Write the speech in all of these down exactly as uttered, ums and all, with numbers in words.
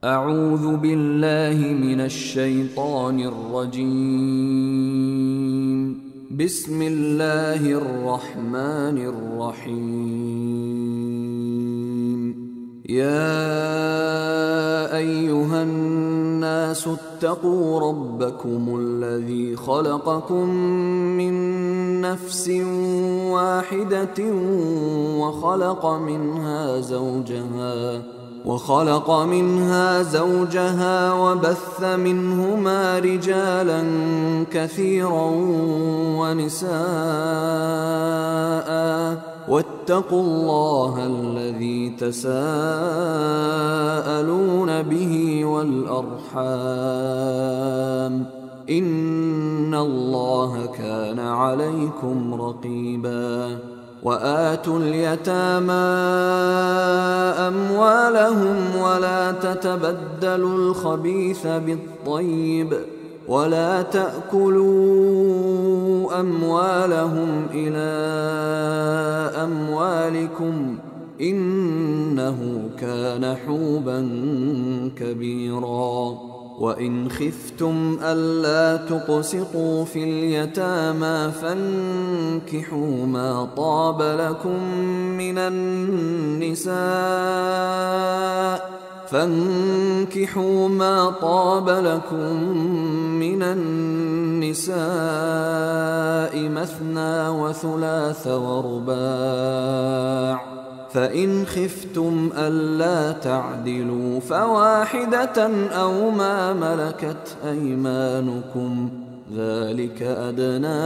أعوذ بالله من الشيطان الرجيم. بسم الله الرحمن الرحيم. يا أيها الناس اتقوا ربكم الذي خلقكم من نفس واحدة وخلق منها زوجها وخلق منها زوجها وبث منهما رجالا كثيرا ونساء، واتقوا الله الذي تساءلون به والأرحام، إن الله كان عليكم رقيبا. وآتوا اليتامى أموالهم ولا تتبدلوا الخبيث بالطيب ولا تأكلوا أموالهم إلى أموالكم إنه كان حوبا كبيرا. وإن خفتم ألا تقسطوا في اليتامى فانكحوا ما طاب لكم من النساء فانكحوا ما طاب لكم من النساء مثنى وثلاث ورباع، فإن خفتم ألا تعدلوا فواحدة أو ما ملكت أيمانكم، ذلك أدنى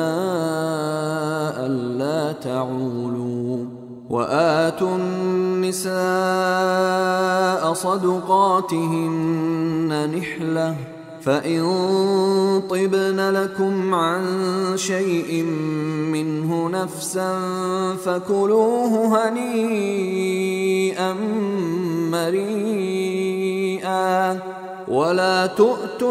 ألا تعولوا. وآتوا النساء صدقاتهن نحلة، فإن طبن لكم عن شيء منه نفسا فكلوه هنيئا مريئا. ولا تؤتوا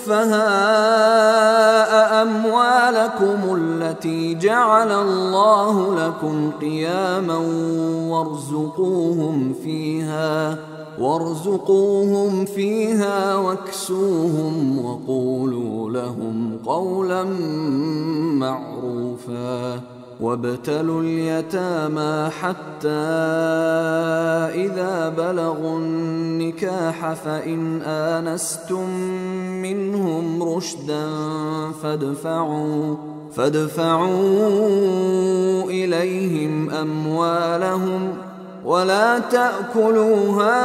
السفهاء أموالكم التي جعل الله لكم قياما وارزقوهم فيها وارزقوهم فيها واكسوهم وقولوا لهم قولا معروفا. وابتلوا اليتامى حتى إذا بلغوا النكاح فإن آنستم منهم رشدا فادفعوا فادفعوا إليهم أموالهم ولا تأكلوها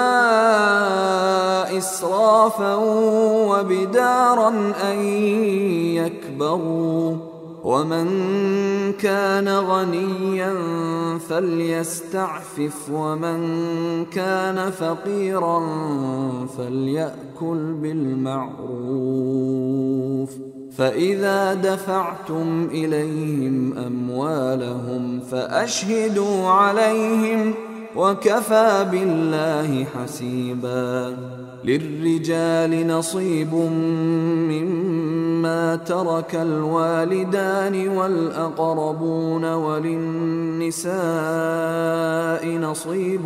إسرافا وبدارا أن يكبروا. ومن كان غنيا فليستعفف ومن كان فقيرا فليأكل بالمعروف. فإذا دفعتم إليهم أموالهم فأشهدوا عليهم وكفى بالله حسيبا. للرجال نصيب مما ترك الوالدان والأقربون وللنساء نصيب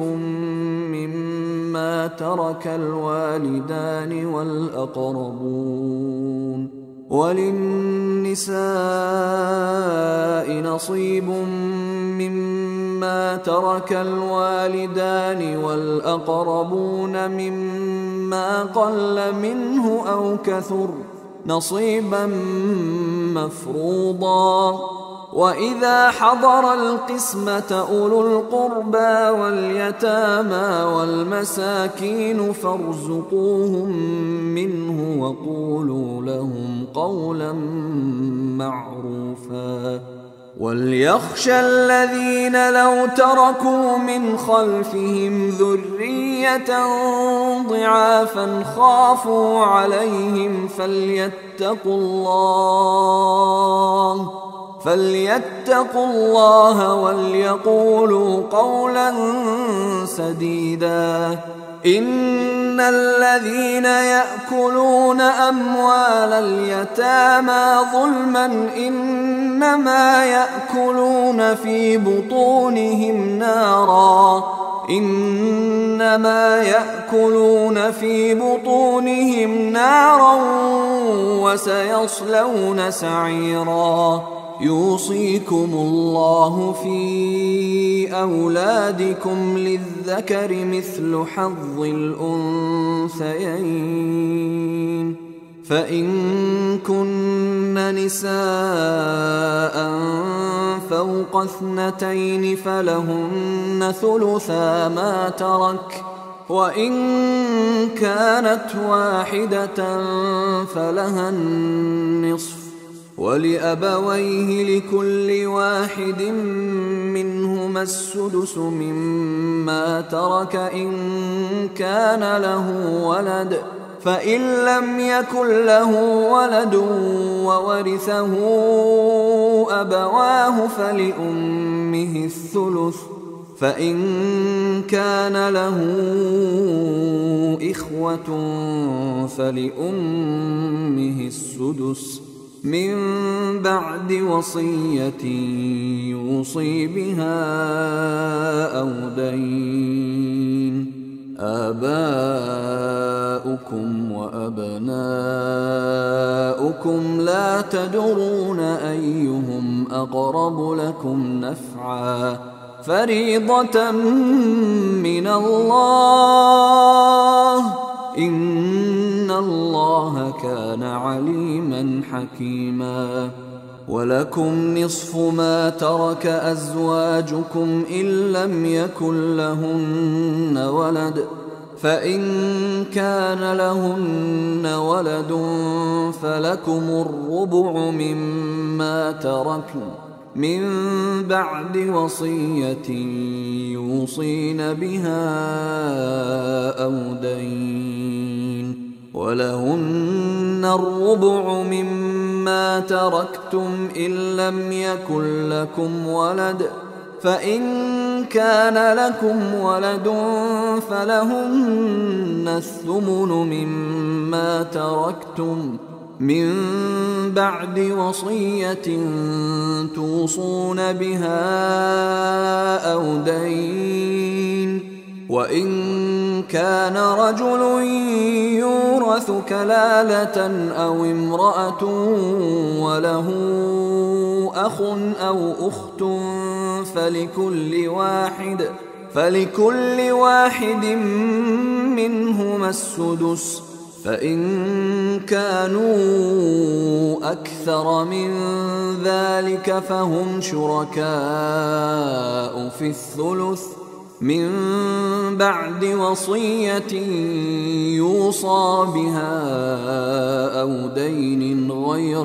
مما ترك الوالدان والأقربون وللنساء نصيب مما ترك الوالدان والأقربون مما قل منه أو كثر نصيبا مفروضا. وإذا حضر القسمة أولو القربى واليتامى والمساكين فارزقوهم منه وقولوا لهم قولا معروفا. وليخشى الذين لو تركوا من خلفهم ذرية ضعافا خافوا عليهم فليتقوا الله فليتقوا الله وليقولوا قولا سديدا. إن الذين يأكلون أموال اليتامى ظلما إنما يأكلون في بطونهم نارا إنما يأكلون في بطونهم نارا وسيصلون سعيرا يوصيكم الله في أولادكم للذكر مثل حظ الأنثيين فإن كن نساء فوق اثنتين فلهن ثلثا ما ترك وإن كانت واحدة فلها النصف ولأبويه لكل واحد منهما السدس مما ترك إن كان له ولد فإن لم يكن له ولد وورثه أبواه فلأمه الثلث فإن كان له إخوة فلأمه السدس من بعد وصية يوصي بها أو دين آباؤكم وأبناؤكم لا تدرون أيهم أقرب لكم نفعا فريضة من الله إن الله كان عليما حكيما ولكم نصف ما ترك أزواجكم إن لم يكن لهن ولد فإن كان لهن ولد فلكم الربع مما تركن من بعد وصية يوصين بها أو دين ولهن الربع مما تركتم إن لم يكن لكم ولد فإن كان لكم ولد فلهن الثمن مما تركتم من بعد وصية توصون بها أو دين وإن كان رجل يورث كلالة أو امرأة وله أخ أو أخت فلكل واحد فلكل واحد منهما السدس فإن كانوا أكثر من ذلك فهم شركاء في الثلث من بعد وصية يوصى بها أو دين غير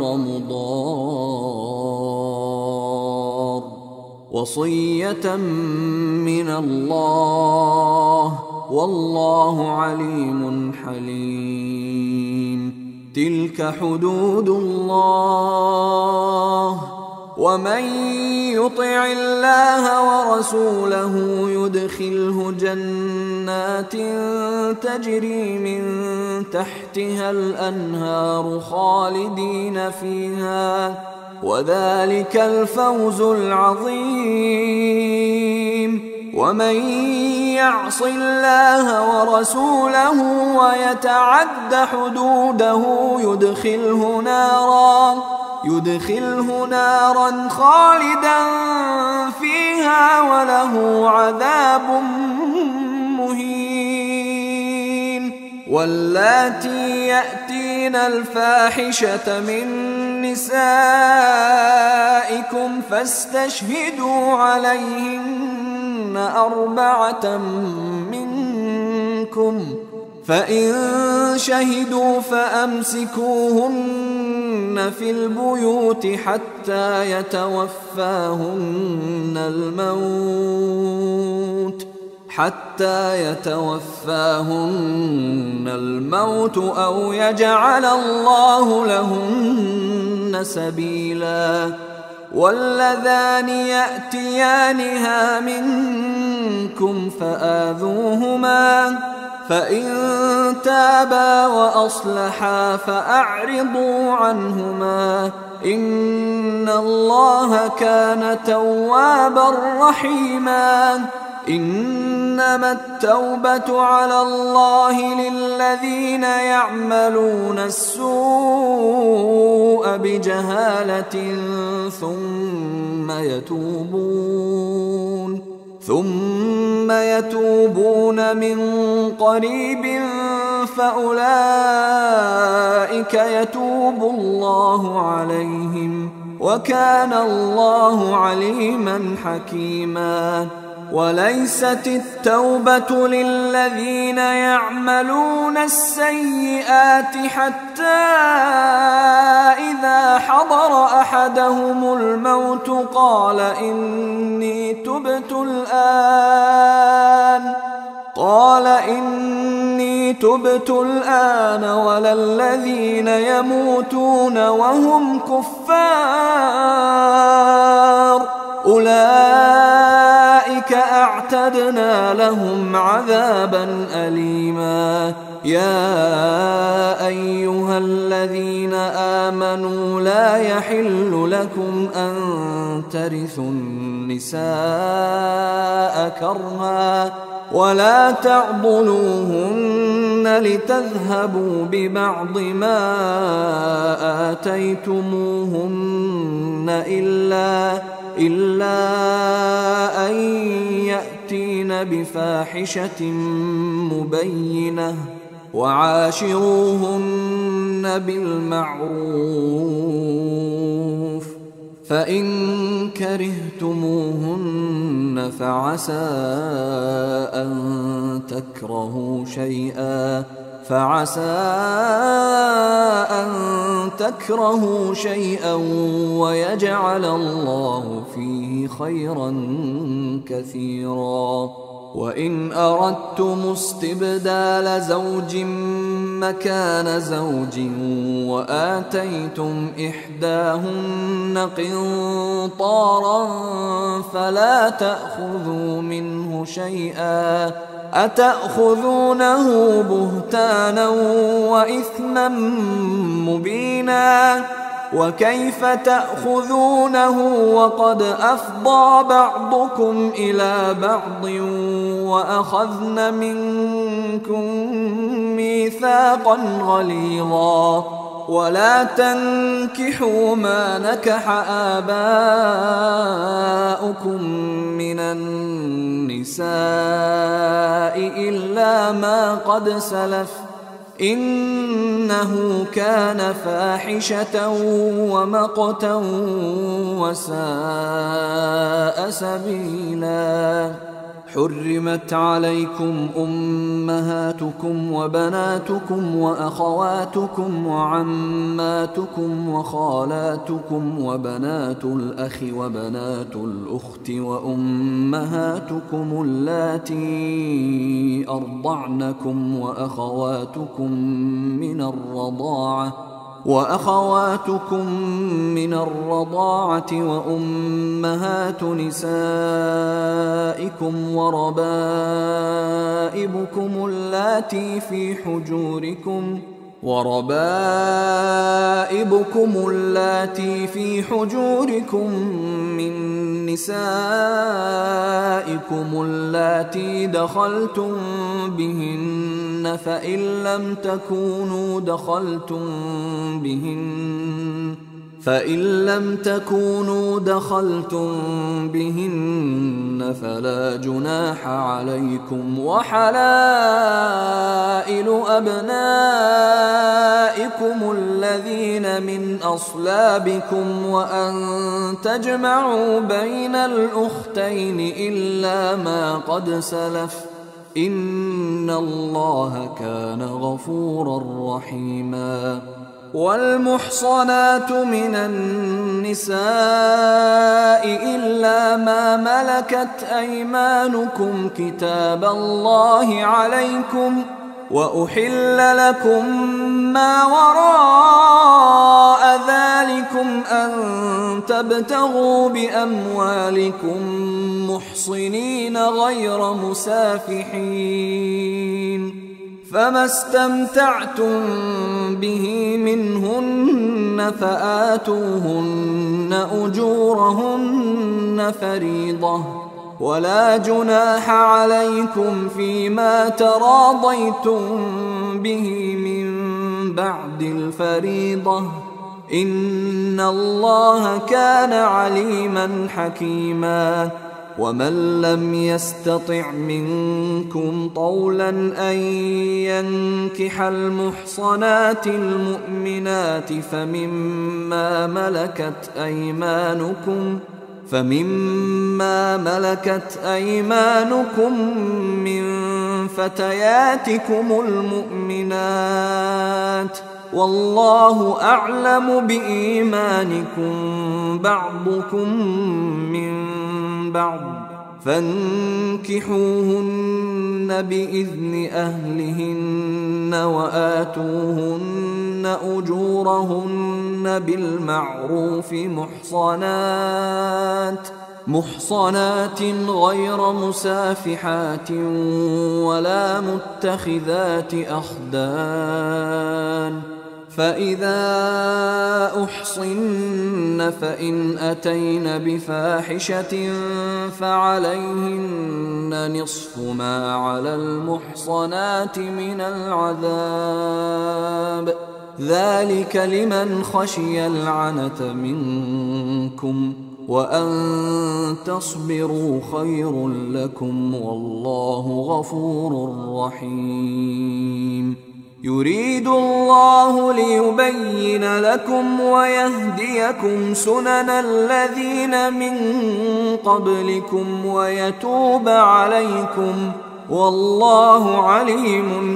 مضار وصية من الله والله عليم حليم تلك حدود الله ومن يطع الله ورسوله يدخله جنات تجري من تحتها الأنهار خالدين فيها وذلك الفوز العظيم ومن يعص الله ورسوله ويتعد حدوده يدخله نارا يدخله نارا خالدا فيها وله عذاب مهين واللاتي يأتين الفاحشة من نسائكم فاستشهدوا عليهن أربعة منكم فإن شهدوا فأمسكوهن في البيوت حتى يتوفاهن الموت حتى يتوفاهن الموت أو يجعل الله لهن سبيلا واللذان يأتيانها منكم فآذوهما فإن تابا وأصلحا فأعرضوا عنهما إن الله كان توابا رحيما إنما التوبة على الله للذين يعملون السوء بجهالة ثم يتوبون ثم يتوبون من قريب فأولئك يتوب الله عليهم وكان الله عليما حكيما. وليست التوبة للذين يعملون السيئات حتى إذا حضر أحدهم الموت قال إني تبت الآن قال إني تبت الآن ولا الذين يموتون وهم كفار أولئك أعتدنا لهم عذابا أليما. يا أيها الذين آمنوا لا يحل لكم أن ترثوا النساء كرها ولا تعضلوهن لتذهبوا ببعض ما آتيتموهن إلا إلا أن يأتين بفاحشة مبينة وعاشروهن بالمعروف فإن كرهتموهن فعسى أن تكرهوا شيئا فعسى أن تكرهوا شيئا ويجعل الله فيه خيرا كثيرا. وإن أردتم استبدال زوج مكان زوج وآتيتم إحداهن قنطارا فلا تأخذوا منه شيئا أتأخذونه بهتانا وإثما مبينا وكيف تأخذونه وقد أفضى بعضكم إلى بعض وأخذن منكم ميثاقا غليظا ولا تنكحوا ما نكح آباؤكم من النساء إلا ما قد سلف إنه كان فاحشة ومقتا وساء سبيلا. حرمت عليكم أمهاتكم وبناتكم وأخواتكم وعماتكم وخالاتكم وبنات الأخ وبنات الأخت وأمهاتكم اللاتي أرضعنكم وأخواتكم من الرضاعة وأخواتكم من الرضاعة وأمهات نسائكم وربائبكم اللاتي في حجوركم وربائبكم اللاتي في حجوركم من نسائكم اللاتي دخلتم بهن فإن لم تكونوا دخلتم بهن فإن لم تكونوا دخلتم بهن فلا جناح عليكم وحلائل أبنائكم الذين من أصلابكم وأن تجمعوا بين الأختين إلا ما قد سلف إن الله كان غفورا رحيما. والمحصنات من النساء إلا ما ملكت أيمانكم كتاب الله عليكم وأحل لكم ما وراء ذلكم أن تبتغوا بأموالكم محصنين غير مسافحين فما استمتعتم به منهن فآتوهن أجورهن فريضة ولا جناح عليكم فيما تراضيتم به من بعد الفريضة إن الله كان عليما حكيما. ومن لم يستطع منكم طولا أن ينكح المحصنات المؤمنات فمما ملكت أيمانكم فمما ملكت أيمانكم من فتياتكم المؤمنات والله أعلم بإيمانكم بعضكم من بعض فانكحوهن بإذن أهلهن وآتوهن أجورهن بالمعروف محصنات محصنات غير مسافحات ولا متخذات أخدان فإذا أحصن فإن أتين بفاحشة فعليهن نصف ما على المحصنات من العذاب ذلك لمن خشي العنة منكم وأن تصبروا خير لكم والله غفور رحيم. يريد الله ليبين لكم ويهديكم سنن الذين من قبلكم ويتوب عليكم والله عليم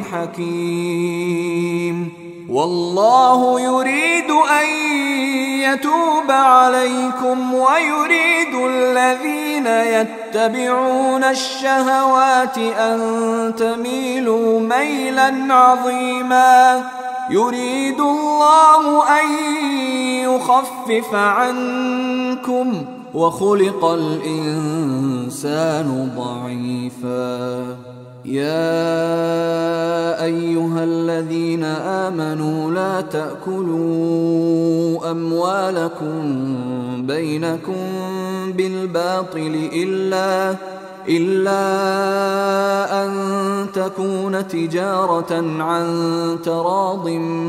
حكيم. والله يريد أن يتوب عليكم ويريد الذين يتبعون الشهوات أن تميلوا ميلا عظيما. يريد الله أن يخفف عنكم وخلق الإنسان ضعيفا. يا أيها الذين آمنوا لا تأكلوا أموالكم بينكم بالباطل إلا إلا أن تكون تجارة عن تراض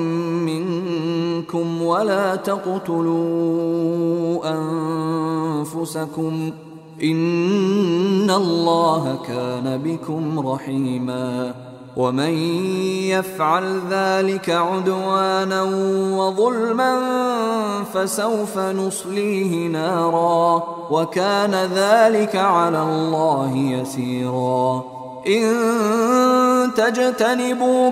منكم ولا تقتلوا أنفسكم إن الله كان بكم رحيما. ومن يفعل ذلك عدوانا وظلما فسوف نصليه نارا وكان ذلك على الله يسيرا. إن تجتنبوا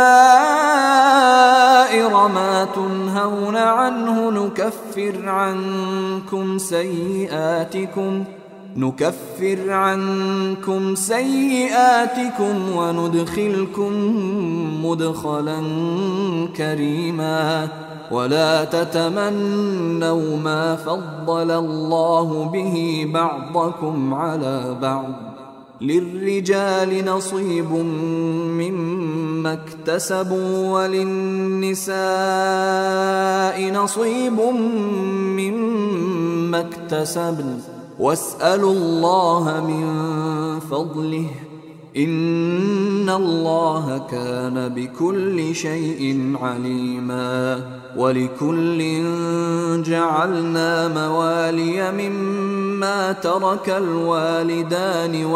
كبائر ما تنهون عنه نكفر عنكم سيئاتكم نكفر عنكم سيئاتكم وندخلكم مدخلا كريما. ولا تتمنوا ما فضل الله به بعضكم على بعض للرجال نصيب مما اكتسبوا وللنساء نصيب مما اكتسبن واسألوا الله من فضله إن الله كان بكل شيء عليما. ولكل جعلنا موالي مما ترك الوالدان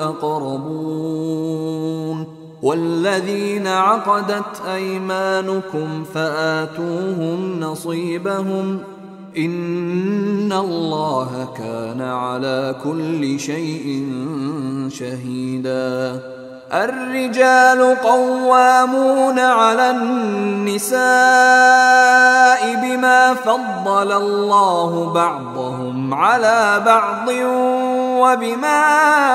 والأقربون والذين عقدت أيمانكم فآتوهم نصيبهم إن الله كان على كل شيء شهيدا. الرجال قوامون على النساء بما فضل الله بعضهم على بعض وبما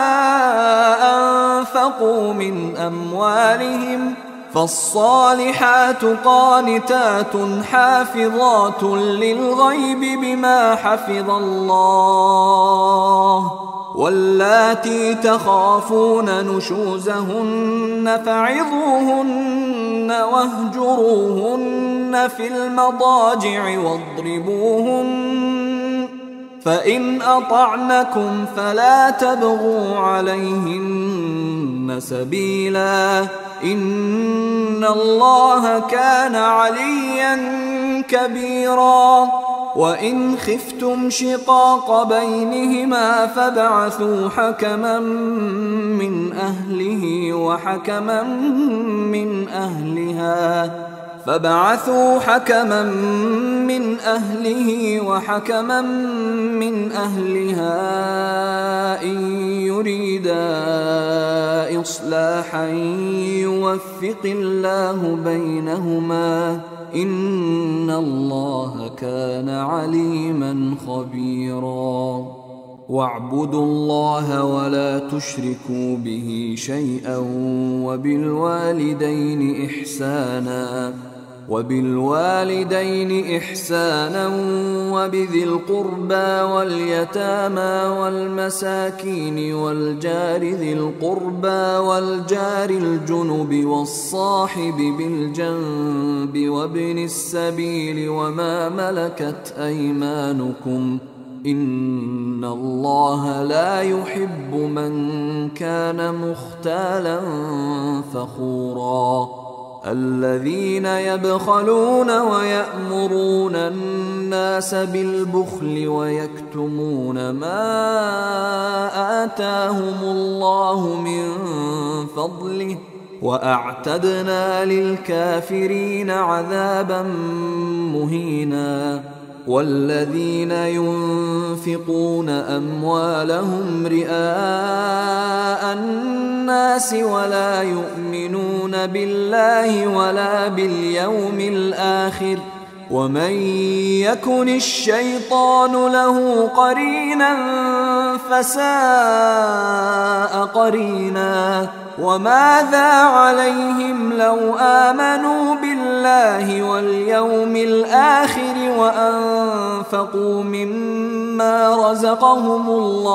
أنفقوا من أموالهم فالصالحات قانتات حافظات للغيب بما حفظ الله واللاتي تخافون نشوزهن فعظوهن واهجروهن في المضاجع واضربوهن فإن أطعنكم فلا تبغوا عليهن سبيلا إن الله كان عليا كبيرا وإن خفتم شقاق بينهما فابعثوا حكما من أهله وحكما من أهلها فابعثوا حكما من أهله وحكما من أهلها إن يريدا إصلاحا يوفق الله بينهما إن الله كان عليما خبيرا واعبدوا الله ولا تشركوا به شيئا وبالوالدين إحسانا وبالوالدين إحسانا وبذي القربى واليتامى والمساكين والجار ذي القربى والجار الجنب والصاحب بالجنب وابن السبيل وما ملكت أيمانكم إن الله لا يحب من كان مختالا فخورا الذين يبخلون ويأمرون الناس بالبخل ويكتمون ما آتاهم الله من فضله وأعتدنا للكافرين عذابا مهينا والذين ينفقون أموالهم رئاء الناس ولا يؤمنون بالله ولا باليوم الآخر ومن يكن الشيطان له قرينا فساء قرينا وماذا عليهم لو آمنوا بالله واليوم الآخر وأنفقوا مما رزقهم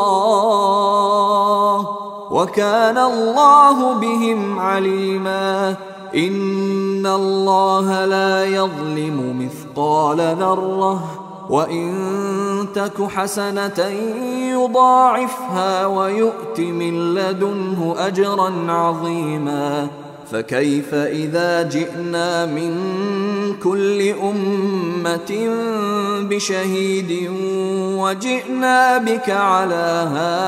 الله وكان الله بهم عليما إن الله لا يظلم مثقال ذرة وإن تك حسنة يضاعفها ويؤت من لدنه أجرا عظيما فكيف إذا جئنا من كل أمة بشهيد وجئنا بك على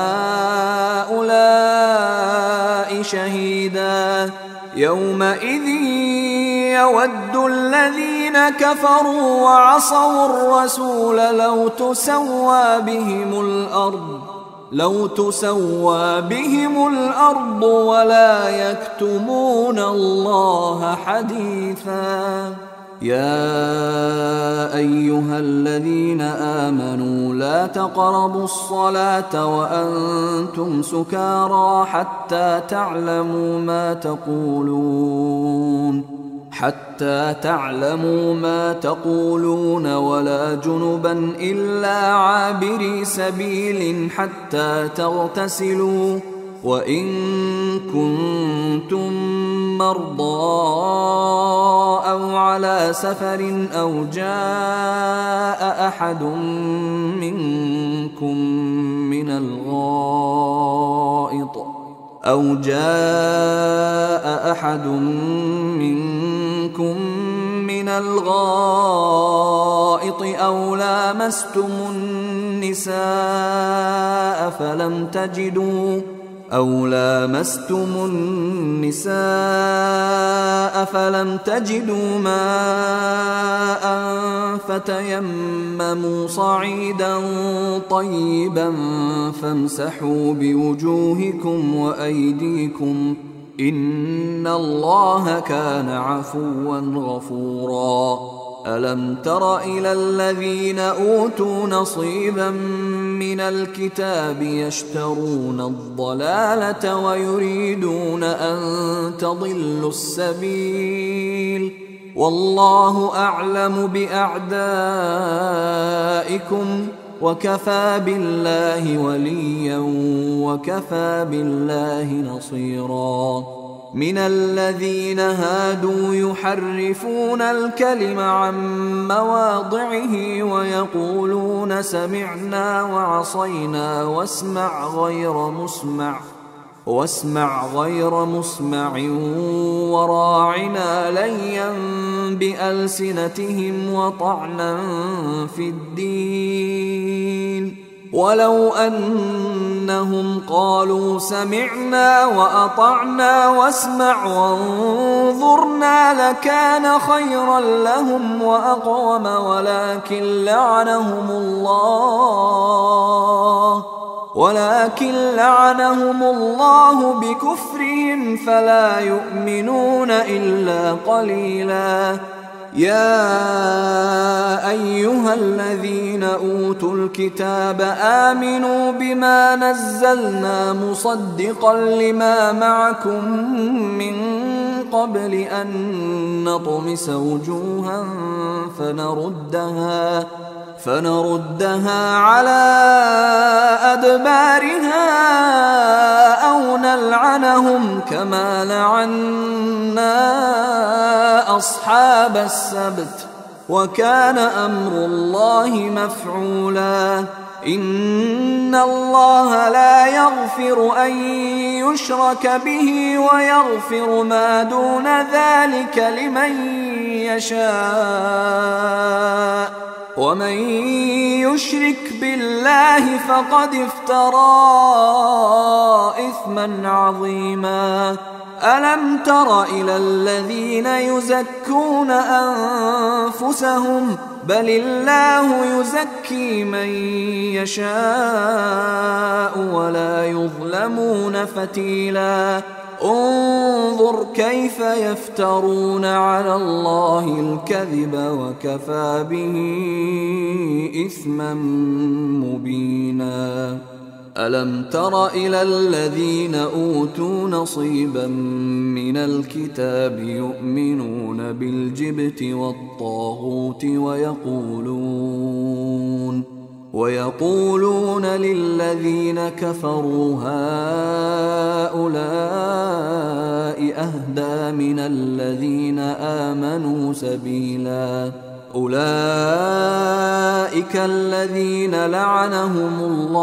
هؤلاء شهيدا يومئذ يود الذين كفروا وعصوا الرسول لو تسوى بهم الأرض لو تسوى بهم الأرض ولا يكتمون الله حديثا يا أيها الذين آمنوا لا تقربوا الصلاة وأنتم سكارى حتى تعلموا ما تقولون حتى تعلموا ما تقولون ولا جنبا إلا عابري سبيل حتى تغتسلوا وإن كنتم مرضى أو على سفر أو جاء أحد منكم من الغائط أو جاء أحد منكم من الغائط أو لامستم النساء فلم تجدوا أو لامستم النساء فلم تجدوا ماء فتيمموا صعيدا طيبا فامسحوا بوجوهكم وأيديكم إن الله كان عفوا غفورا ألم تر إلى الذين أوتوا نصيبا من الكتاب يشترون الضلالة ويريدون أن تضلوا السبيل والله أعلم بأعدائكم وكفى بالله وليا وكفى بالله نصيرا من الذين هادوا يحرفون الكلم عن مواضعه ويقولون سمعنا وعصينا واسمع غير مسمع واسمع غير مسمع وراعنا ليا بألسنتهم وطعنا في الدين ولو أنهم قالوا سمعنا وأطعنا واسمع وانظرنا لكان خيرا لهم وأقوم ولكن لعنهم الله ولكن لعنهم الله بكفرهم فلا يؤمنون إلا قليلا. يا أيها الذين أوتوا الكتاب آمنوا بما نزلنا مصدقا لما معكم من قبل أن نطمس وجوها فنردها فنردها على أدبارها أو نلعنهم كما لعنا أصحاب السبت وكان أمر الله مفعولا. إن الله لا يغفر أن يشرك به ويغفر ما دون ذلك لمن يشاء ومن يشرك بالله فقد افترى إثما عظيما. ألم تر إلى الذين يزكون أنفسهم بل الله يزكي من يشاء ولا يظلمون فتيلا. انظر كيف يفترون على الله الكذب وكفى به إثما مبينا. ألم تر إلى الذين أوتوا نصيبا من الكتاب يؤمنون بالجبت والطاغوت ويقولون ويقولون للذين كفروا هؤلاء أهدى من الذين آمنوا سبيلا. أولئك الذين لعنهم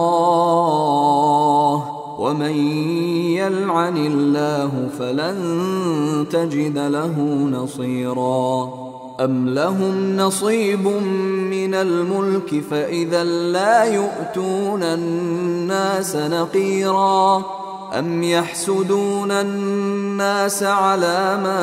الله ومن يلعن الله فلن تجد له نصيرا. أم لهم نصيب من الملك فإذا لا يؤتون الناس نقيرا. أم يحسدون الناس على ما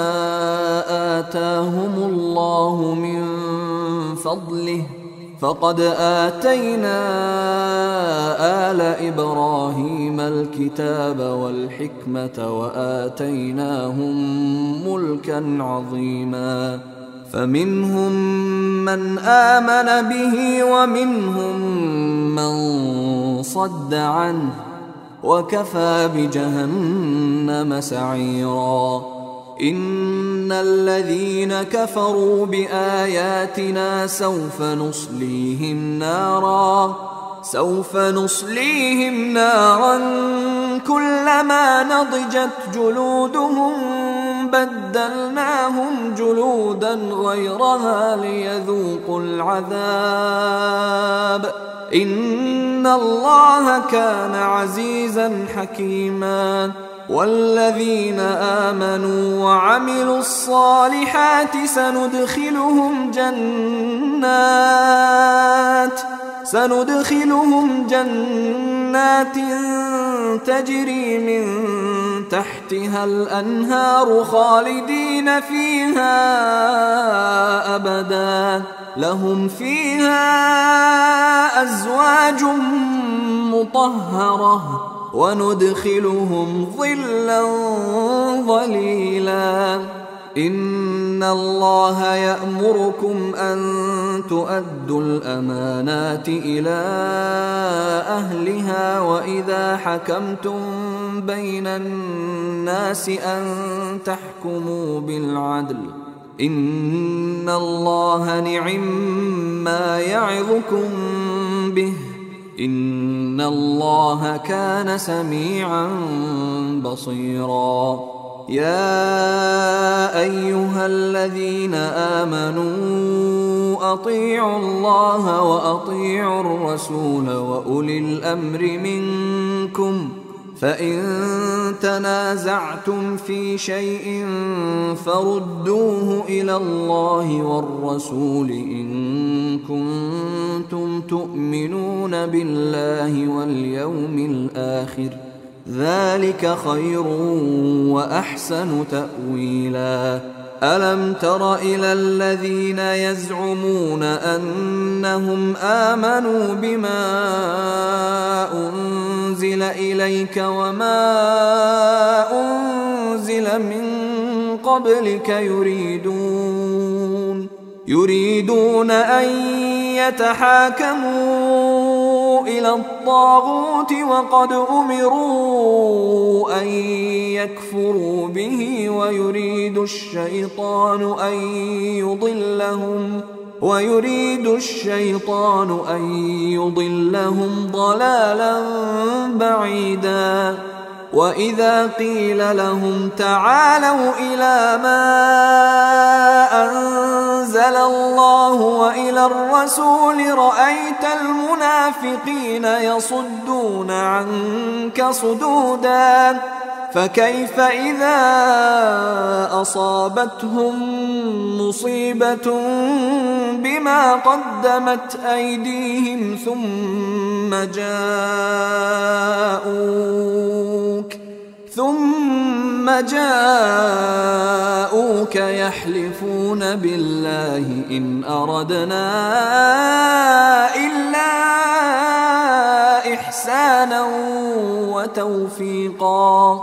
آتاهم الله من فضله فقد آتينا آل إبراهيم الكتاب والحكمة وآتيناهم ملكا عظيما. فمنهم من آمن به ومنهم من صد عنه وكفى بجهنم سعيرا. إن الذين كفروا بآياتنا سوف نصليهم نارا سوف نصليهم نارا كلما نضجت جلودهم بدلناهم جلودا غيرها ليذوقوا العذاب إن الله كان عزيزا حكيما. والذين آمنوا وعملوا الصالحات سندخلهم جنات سندخلهم جنات تجري من تحتها الأنهار خالدين فيها أبدا لهم فيها أزواج مطهرة وندخلهم ظلا ظليلا. إن الله يأمركم أن تؤدوا الأمانات إلى أهلها وإذا حكمتم بين الناس أن تحكموا بالعدل إن الله نعما يعظكم به إن الله كان سميعا بصيرا. يا أيها الذين آمنوا أطيعوا الله وأطيعوا الرسول وأولي الأمر منكم، فإن تنازعتم في شيء فردوه إلى الله والرسول إن كنتم تؤمنون بالله واليوم الآخر، ذلك خير وأحسن تأويلا. ألم تر إلى الذين يزعمون أنهم آمنوا بما أنزل إليك وما أنزل من قبلك يريدون يريدون أن يتحاكموا إلى الطاغوت وقد أمروا أن يكفروا به ويريد الشيطان أن يضلهم ويريد الشيطان أن يضلهم ضلالا بعيدا. وإذا قيل لهم تعالوا إلى ما أنزل الله وإلى الرسول رأيت المنافقين يصدون عنك صدودا، فكيف إذا أصابتهم مصيبة بما قدمت أيديهم ثم جاءوك ثم جاءوك يحلفون بالله إن أردنا إلا إحسانا وتوفيقا.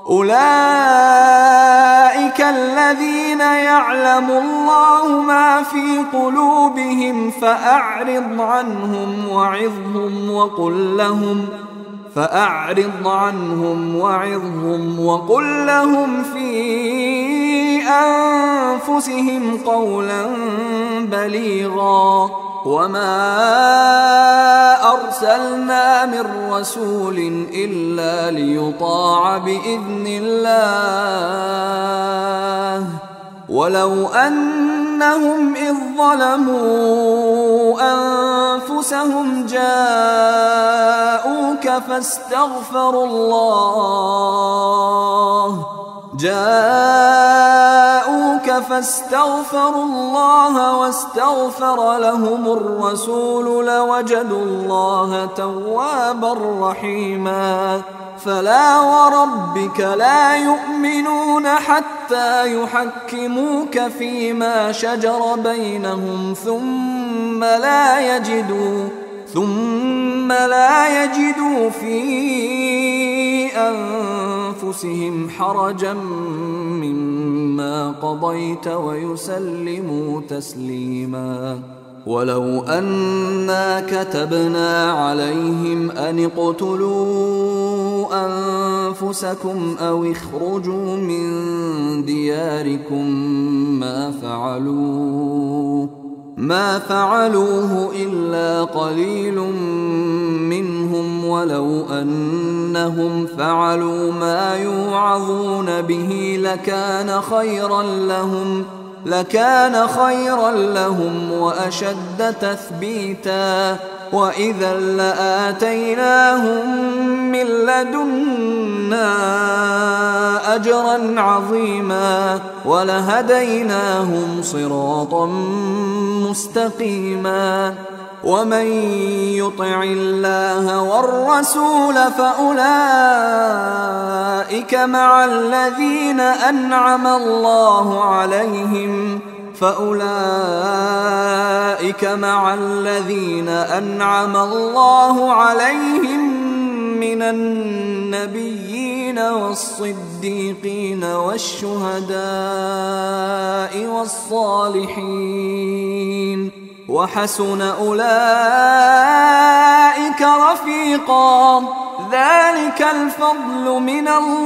أولئك الذين يعلم الله ما في قلوبهم فأعرض عنهم وعظهم وقل لهم فأعرض عنهم وعظهم وقل لهم في أنفسهم قولا بليغا. وما أرسلنا من رسول إلا ليطاع بإذن الله ولو أنهم إذ ظلموا أنفسهم جاءوك فاستغفروا الله جاءوك فاستغفروا الله واستغفر لهم الرسول لوجدوا الله توابا رحيما. فلا وربك لا يؤمنون حتى يحكموك فيما شجر بينهم ثم لا يجدوا ثم لا يجدوا في أنفسهم حرجا مما قضيت ويسلموا تسليما. ولو أنا كتبنا عليهم أن اقتلوا أنفسكم أو اخرجوا من دياركم ما فعلوه ما فعلوه إلا قليل منهم ولو أنهم فعلوا ما يوعظون به لكان خيرا لهم لكان خيرا لهم وأشد تثبيتا. وإذا لآتيناهم من لدنا أجرا عظيما ولهديناهم صراطا مستقيما. ومن يطع الله والرسول فأولئك مع الذين أنعم الله عليهم فأولئك مع الذين أنعم الله عليهم من النبيين والصديقين والشهداء والصالحين وحسن أولئك رفيقا. ذلك الفضل من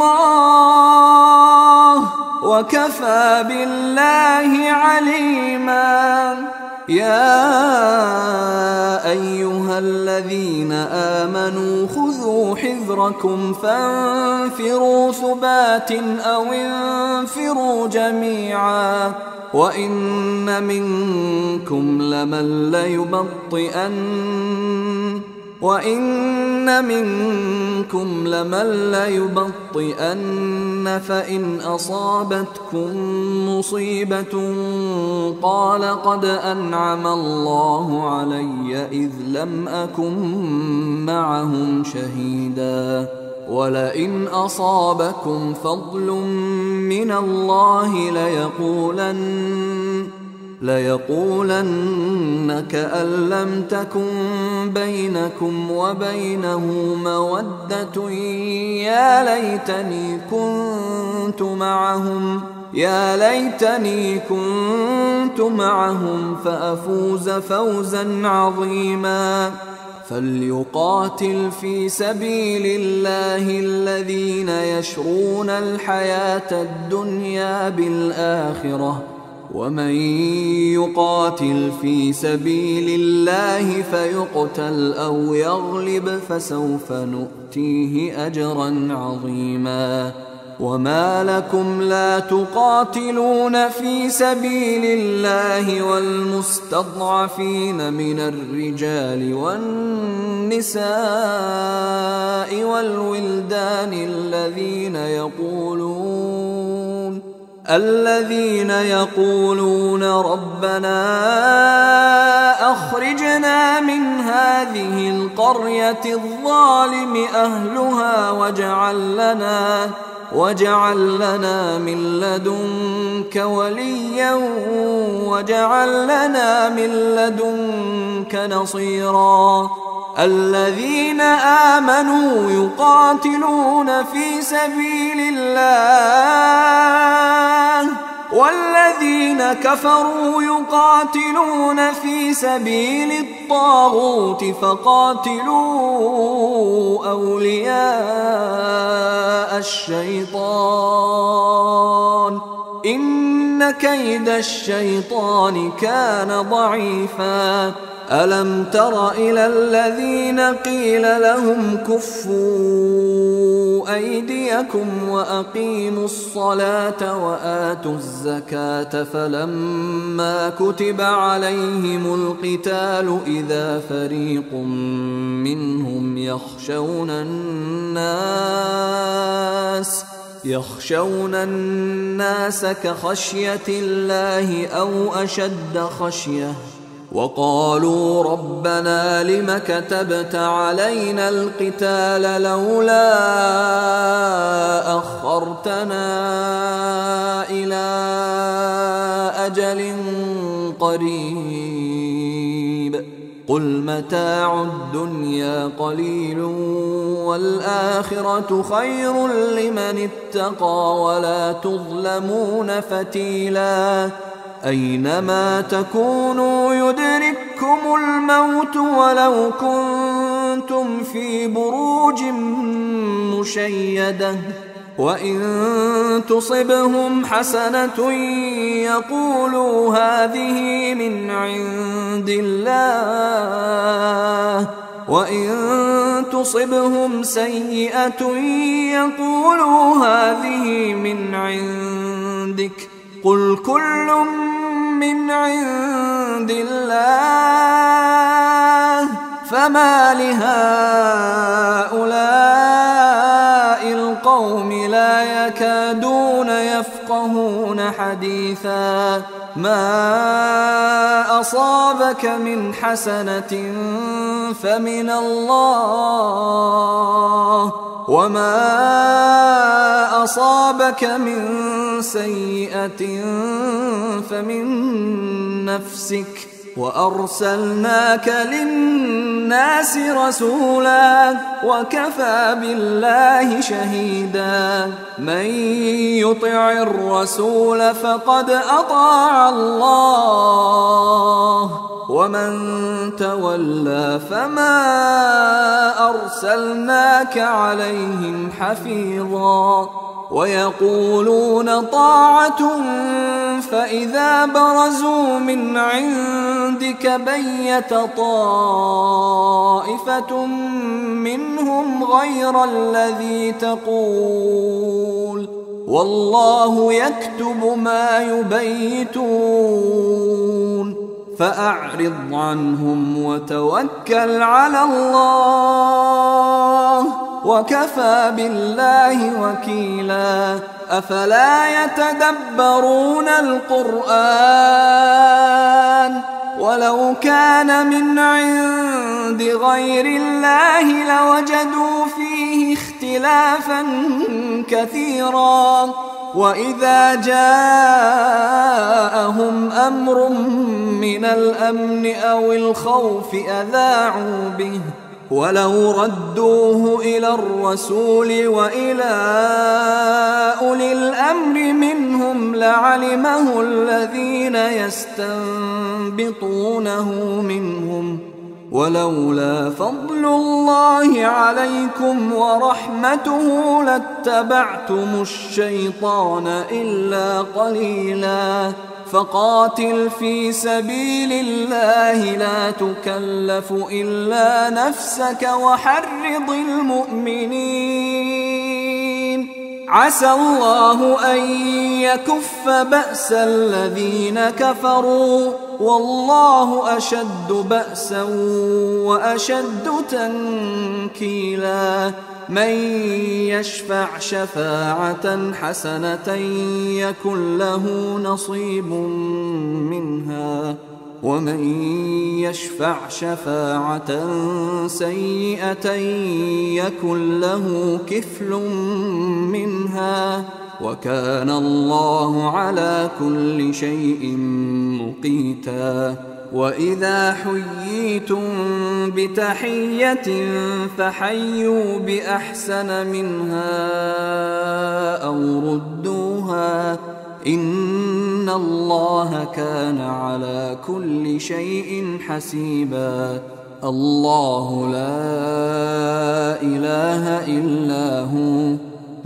الله وكفى بالله عليما. يا أيها الذين آمنوا خذوا حذركم فانفروا ثبات أو انفروا جميعا وإن منكم لمن ليبطئن وإن منكم لمن ليبطئن فإن أصابتكم مصيبة قال قد أنعم الله علي إذ لم أكن معهم شهيدا ولئن أصابكم فضل من الله ليقولن ليقولن كأن لم تكن بينكم وبينه مودة يا ليتني كنت معهم يا ليتني كنت معهم فأفوز فوزا عظيما فليقاتل في سبيل الله الذين يشرون الحياة الدنيا بالآخرة ومن يقاتل في سبيل الله فيقتل أو يغلب فسوف نؤتيه أجرا عظيما وما لكم لا تقاتلون في سبيل الله والمستضعفين من الرجال والنساء والولدان الذين يقولون الذين يقولون ربنا أخرجنا من هذه القرية الظالم أهلها واجعل لنا واجعل لنا من لدنك وليا واجعل لنا من لدنك نصيرا الذين آمنوا يقاتلون في سبيل الله والذين كفروا يقاتلون في سبيل الطاغوت فقاتلوا أولياء الشيطان إن كيد الشيطان كان ضعيفا ألم تر إلى الذين قيل لهم كفوا أيديكم وأقيموا الصلاة وآتوا الزكاة فلما كتب عليهم القتال إذا فريق منهم يخشون الناس يخشون الناس كخشية الله أو أشد خشية وقالوا ربنا لم كتبت علينا القتال لولا أخرتنا إلى أجل قريب قل متاع الدنيا قليل والآخرة خير لمن اتقى ولا تظلمون فتيلا أينما تكونوا يدرككم الموت ولو كنتم في بروج مشيدة وإن تصبهم حسنة يقولوا هذه من عند الله وإن تصبهم سيئة يقولوا هذه من عندك قل كل من عند الله فما لهؤلاء القوم لا يكادون يفقهون حديثا ما أصابك من حسنة فمن الله وما أصابك من سيئة فمن نفسك وأرسلناك للناس رسولا وكفى بالله شهيدا من يطع الرسول فقد أطاع الله ومن تولى فما أرسلناك عليهم حفيظا ويقولون طاعة فإذا برزوا من عندك بيت طائفة منهم غير الذي تقول والله يكتب ما يبيتون فأعرض عنهم وتوكل على الله وكفى بالله وكيلا. أفلا يتدبرون القرآن ولو كان من عند غير الله لوجدوا فيه اختلافا كثيرا وإذا جاءهم أمر من الأمن أو الخوف أذاعوا به ولو ردوه إلى الرسول وإلى أولي الأمر منهم لعلمه الذين يستنبطونه منهم ولولا فضل الله عليكم ورحمته لاتبعتم الشيطان إلا قليلا. فقاتل في سبيل الله لا تكلف إلا نفسك وحرض المؤمنين عسى الله أن يكف بأس الذين كفروا والله أشد بأسا وأشد تنكيلا. من يشفع شفاعة حسنة يكن له نصيب منها ومن يشفع شفاعة سيئة يكن له كفل منها وكان الله على كل شيء مقيتا. وإذا حييتم بتحية فحيوا بأحسن منها أو ردوها إن الله كان على كل شيء حسيبا. الله لا إله إلا هو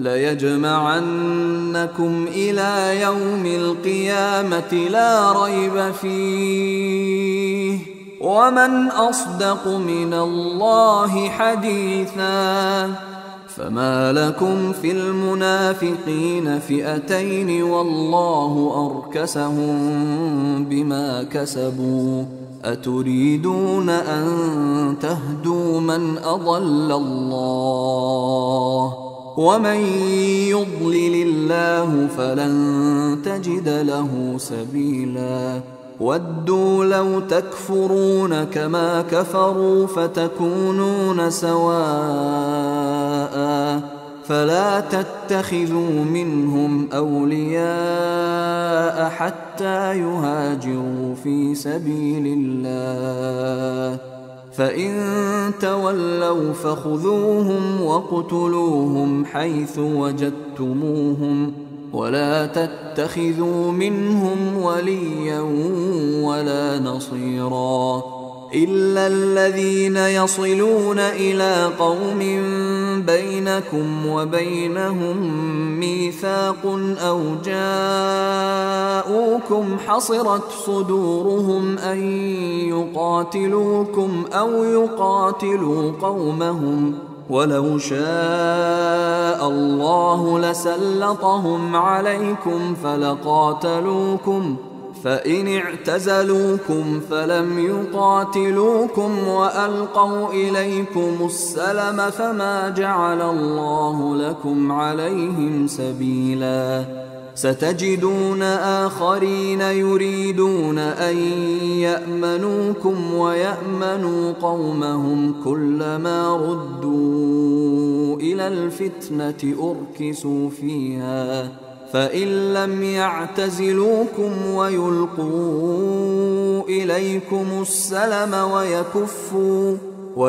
ليجمعنكم إلى يوم القيامة لا ريب فيه ومن أصدق من الله حديثا. فما لكم في المنافقين فئتين والله أركسهم بما كسبوا أتريدون أن تهدوا من أضل الله ومن يضلل الله فلن تجد له سبيلا. ودوا لو تكفرون كما كفروا فتكونون سواء فلا تتخذوا منهم أولياء حتى يهاجروا في سبيل الله فإن تولوا فخذوهم وَاقْتُلُوهُمْ حيث وجدتموهم ولا تتخذوا منهم وليا ولا نصيرا إلا الذين يصلون إلى قوم بينكم وبينهم ميثاق أو جاءوكم حصرت صدورهم أن يقاتلوكم أو يقاتلوا قومهم ولو شاء الله لسلطهم عليكم فلقاتلوكم فإن اعتزلوكم فلم يقاتلوكم وألقوا إليكم السلم فما جعل الله لكم عليهم سبيلا ستجدون آخرين يريدون أن يأمنوكم ويأمنوا قومهم كلما ردوا إلى الفتنة أركسوا فيها فإن لم يعتزلوكم ويلقوا إليكم السلم ويكفوا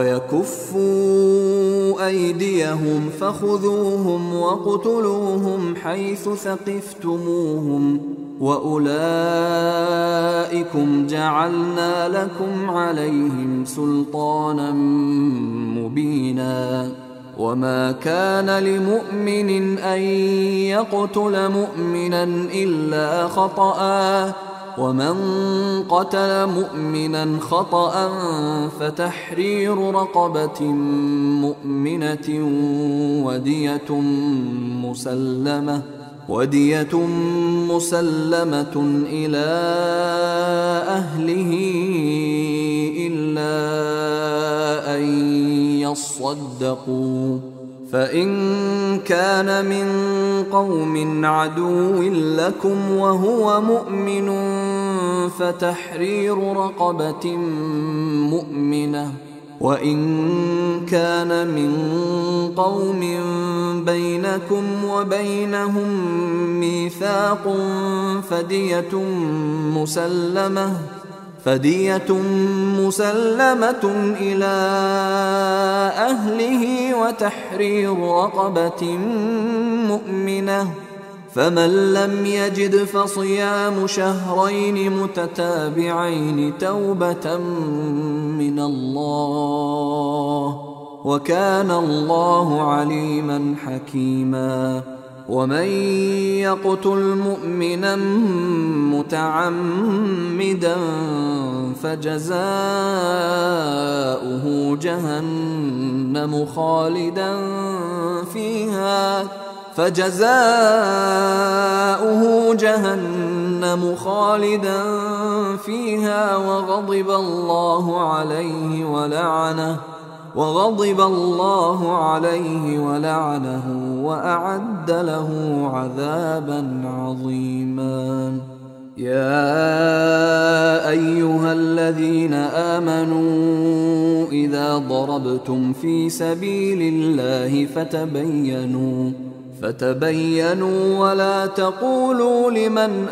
ويكفوا أيديهم فخذوهم واقتلوهم حيث ثقفتموهم وأولئكم جعلنا لكم عليهم سلطانا مبينا وما كان لمؤمن أن يقتل مؤمنا إلا خطأ، ومن قتل مؤمنا خطأ فتحرير رقبة مؤمنة ودية مسلمة ودية مسلمة إلى أهله إلا أن يصدقوا، فإن كان من قوم عدو لكم وهو مؤمن فتحرير رقبة مؤمنة، وإن كان من قوم بينكم وبينهم ميثاق فدية مسلمة فدية مسلمة إلى أهله وتحرير رقبة مؤمنة، فمن لم يجد فصيام شهرين متتابعين توبة من الله، وكان الله عليما حكيما. ومن يقتل مؤمنا متعمدا فجزاؤه جهنم خالدا فيها فجزاؤه جهنم خالدا فيها وغضب الله عليه ولعنه وغضب الله عليه ولعنه وأعد له عذابا عظيما. يا أيها الذين آمنوا إذا ضربتم في سبيل الله فتبينوا فتبينوا ولا تقولوا لمن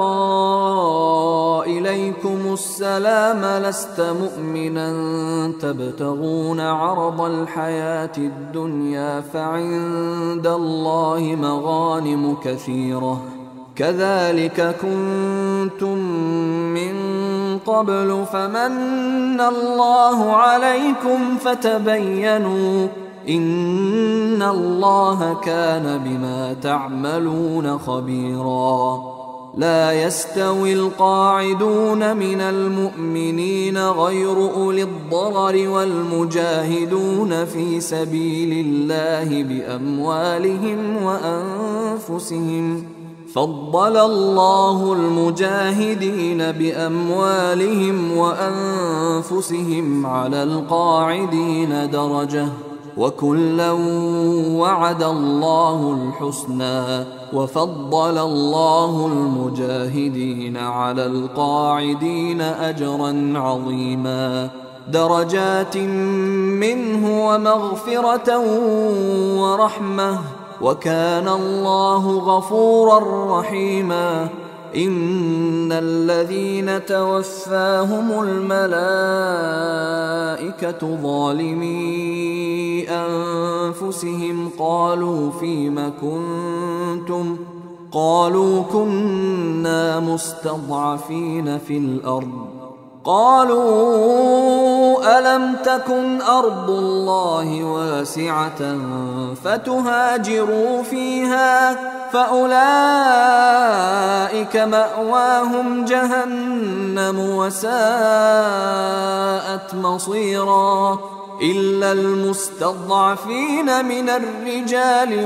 ألقى إليكم السلام لست مؤمنا تبتغون عرض الحياة الدنيا فعند الله مغانم كثيرة كذلك كنتم من قبل فمن الله عليكم فتبينوا إن الله كان بما تعملون خبيرا. لا يستوي القاعدون من المؤمنين غير أولي الضرر والمجاهدون في سبيل الله بأموالهم وأنفسهم فضل الله المجاهدين بأموالهم وأنفسهم على القاعدين درجة وكلا وعد الله الحسنى وفضل الله المجاهدين على القاعدين أجرا عظيما درجات منه ومغفرة ورحمة وكان الله غفورا رحيما. إن الذين توفاهم الملائكة ظالمي أنفسهم قالوا فيم كنتم قالوا كنا مستضعفين في الأرض قالوا ألم تكن أرض الله واسعة فتهاجروا فيها فأولئك مأواهم جهنم وساءت مصيرا إلا المستضعفين من الرجال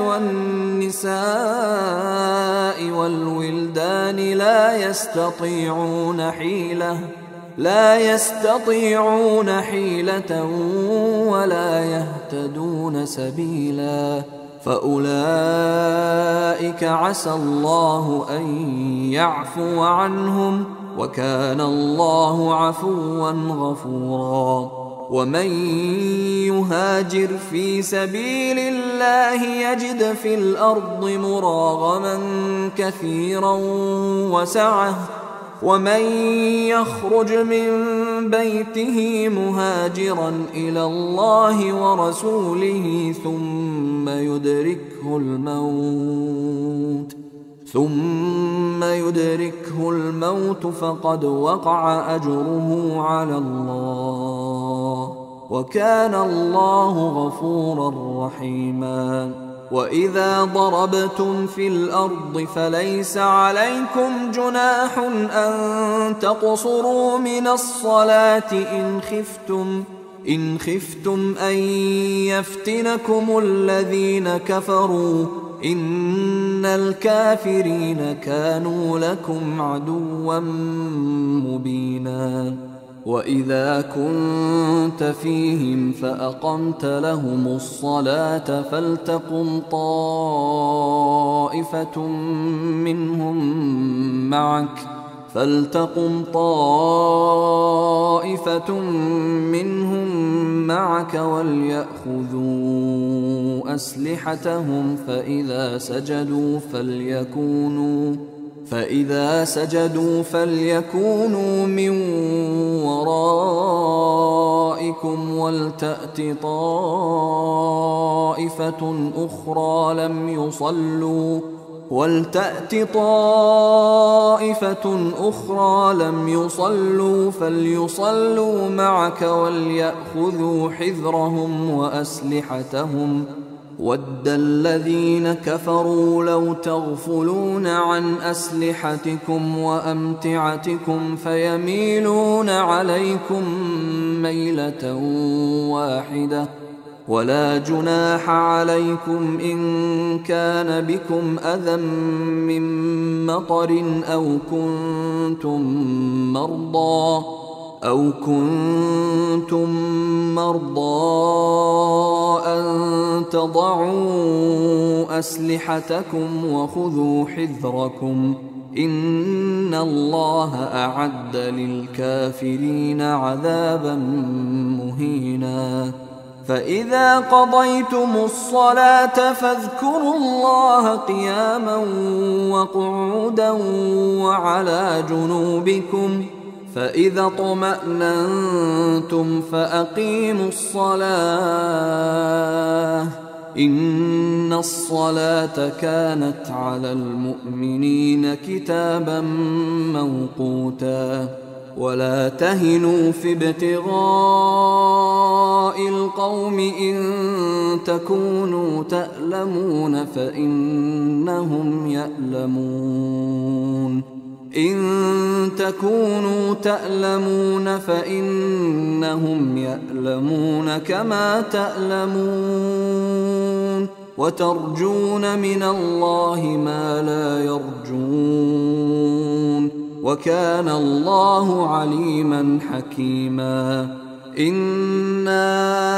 والنساء والولدان لا يستطيعون حيلة لا يستطيعون حيلة ولا يهتدون سبيلا فأولئك عسى الله أن يعفو عنهم وكان الله عفوا غفورا. ومن يهاجر في سبيل الله يجد في الأرض مراغما كثيرا وسعة ومن يخرج من بيته مهاجرا إلى الله ورسوله ثم يدركه الموت ثم يدركه الموت فقد وقع أجره على الله وكان الله غفورا رحيما. وإذا ضربتم في الأرض فليس عليكم جناح أن تقصروا من الصلاة إن خفتم إن خفتم أن يفتنكم الذين كفروا إن الكافرين كانوا لكم عدوا مبينا. وإذا كنت فيهم فأقمت لهم الصلاة فلتقم طائفة منهم معك فلتقم طائفة منهم معك وليأخذوا أسلحتهم فإذا سجدوا فليكونوا فإذا سجدوا فليكونوا من ورائكم ولتأت طائفة أخرى لم يصلوا ولتأت طائفة أخرى لم يصلوا فليصلوا معك وليأخذوا حذرهم وأسلحتهم ود الذين كفروا لو تغفلون عن أسلحتكم وأمتعتكم فيميلون عليكم ميلة واحدة ولا جناح عليكم إن كان بكم أذى من مطر أو كنتم مرضى أو كنتم مرضى أن تضعوا أسلحتكم وخذوا حذركم إن الله أعد للكافرين عذابا مهينا. فإذا قضيتم الصلاة فاذكروا الله قياما وقعودا وعلى جنوبكم فإذا اطمأننتم فأقيموا الصلاة إن الصلاة كانت على المؤمنين كتابا موقوتا. ولا تهنوا في ابتغاء القوم إن تكونوا تألمون فإنهم يألمون إن تكونوا تألمون فإنهم يألمون كما تألمون وترجون من الله ما لا يرجون وكان الله عليما حكيما. إنا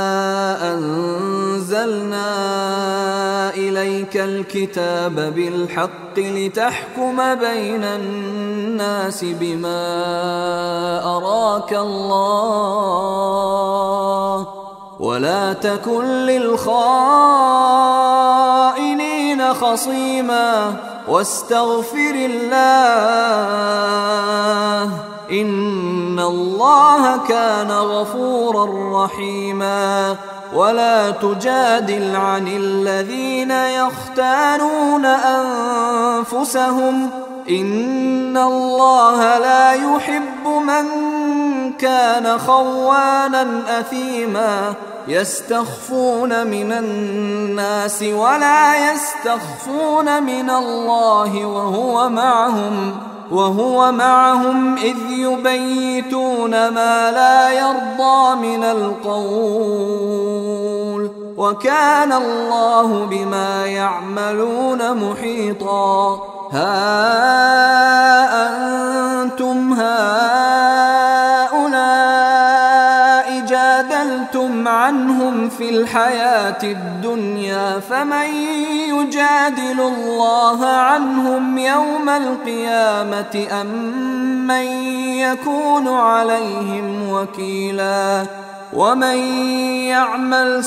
أنزلنا إليك الكتاب بالحق لتحكم بين الناس بما أراك الله ولا تكن للخائنين خصيما واستغفر الله إن الله كان غفورا رحيما. ولا تجادل عن الذين يختانون أنفسهم إن الله لا يحب من كان خوانا أثيما يستخفون من الناس ولا يستخفون من الله وهو معهم وهو معهم إذ يبيتون ما لا يرضى من القول وكان الله بما يعملون محيطا. ها أنتم هؤلاء جادلتم عنهم في الحياة الدنيا فمن يجادل الله عنهم يوم القيامة أم من يكون عليهم وكيلا. ومن يعمل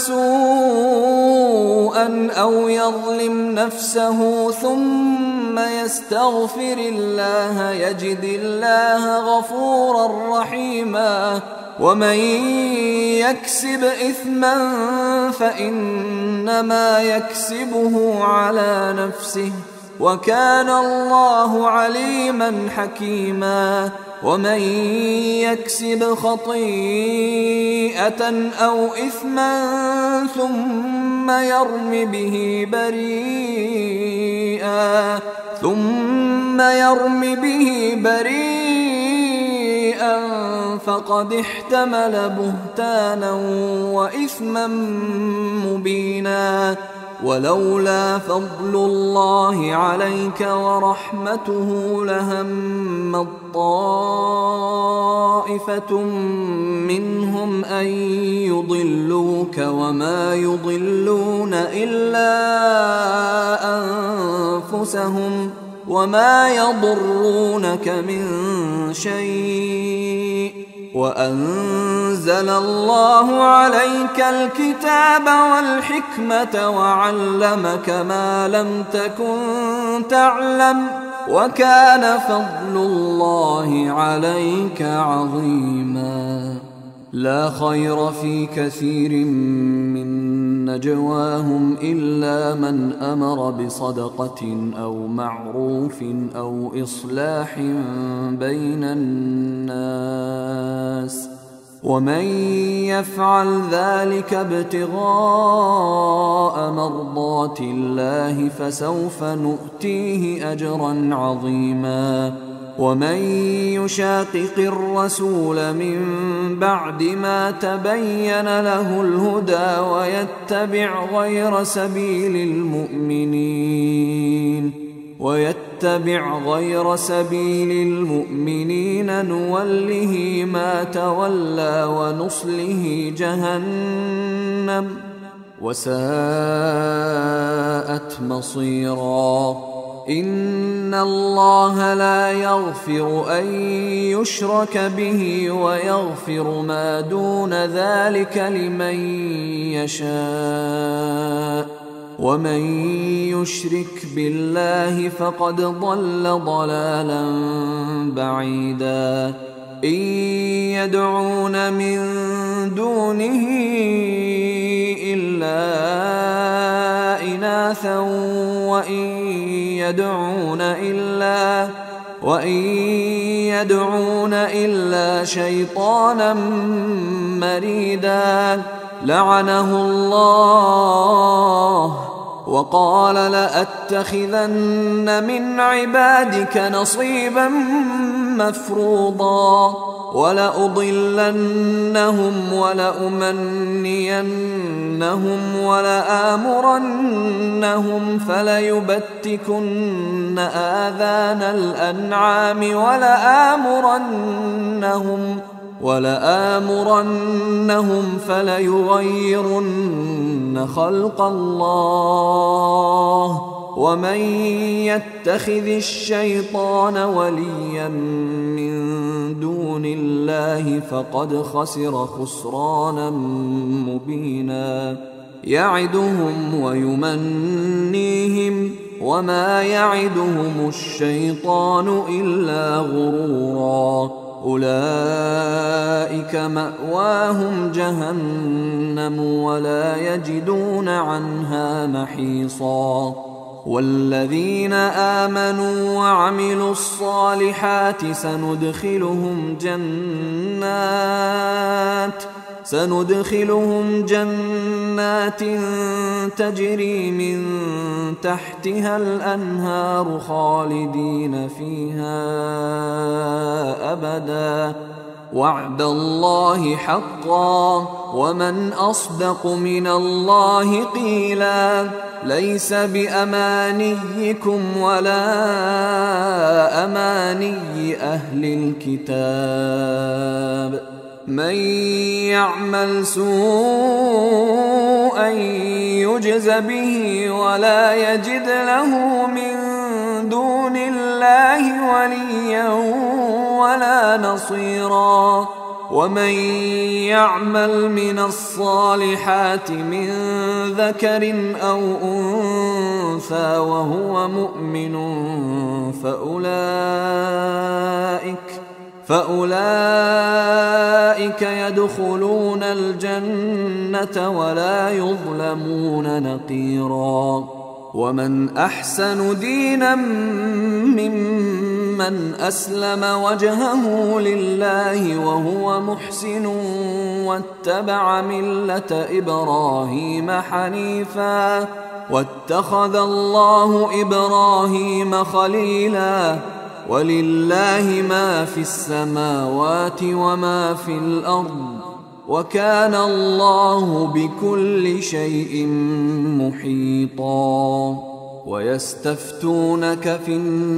سوءا أو يظلم نفسه ثم يستغفر الله يجد الله غفورا رحيما. ومن يكسب إثما فإنما يكسبه على نفسه وكان الله عليما حكيما. ومن يكسب خطيئة أو إثما ثم يرم به بريئا ثم يرم به بريئا فقد احتمل بهتانا وإثما مبينا. ولولا فضل الله عليك ورحمته لهم طائفة منهم أن يضلوك وما يضلون إلا أنفسهم وما يضرونك من شيء. وأنزل الله عليك الكتاب والحكمة وعلمك ما لم تكن تعلم وكان فضل الله عليك عظيما. لا خير في كثير من نجواهم إلا من أمر بصدقة أو معروف أو إصلاح بين الناس ومن يفعل ذلك ابتغاء مرضات الله فسوف نؤتيه أجرا عظيما. ومن يشاقق الرسول من بعد ما تبين له الهدى ويتبع غير سبيل المؤمنين ويتبع غير سبيل المؤمنين نوله ما تولى ونصله جهنم وساءت مصيرا. إن الله لا يغفر أن يشرك به ويغفر ما دون ذلك لمن يشاء ومن يشرك بالله فقد ضل ضلالا بعيدا. إن يدعون من دونه إلا إناثا وإن يدعون إلا وإن يدعون إلا شيطانا مريدا لعنه الله وقال لأتخذن من عبادك نصيبا مفروضا ولأضلنهم ولأمنينهم ولآمرنهم فليبتكن آذان الأنعام ولآمرنهم ولآمرنهم فليغيرن خلق الله ومن يتخذ الشيطان وليا من دون الله فقد خسر خسرانا مبينا. يعدهم ويمنيهم وما يعدهم الشيطان إلا غرورا. أولئك مأواهم جهنم ولا يجدون عنها محيصا. والذين آمنوا وعملوا الصالحات سندخلهم جنات سندخلهم جنات تجري من تحتها الأنهار خالدين فيها أبدا وعد الله حقا ومن أصدق من الله قيلا. ليس بأمانيكم ولا أماني أهل الكتاب من يعمل سوءا يجز به ولا يجد له من دون الله وليا ولا نصيرا. ومن يعمل من الصالحات من ذكر أو أنثى وهو مؤمن فأولئك فأولئك يدخلون الجنة ولا يظلمون نقيرا. ومن أحسن دينا ممن ممن أسلم وجهه لله وهو محسن واتبع ملة إبراهيم حنيفا واتخذ الله إبراهيم خليلا ولله ما في السماوات وما في الأرض وكان الله بكل شيء محيطا. ويستفتونك في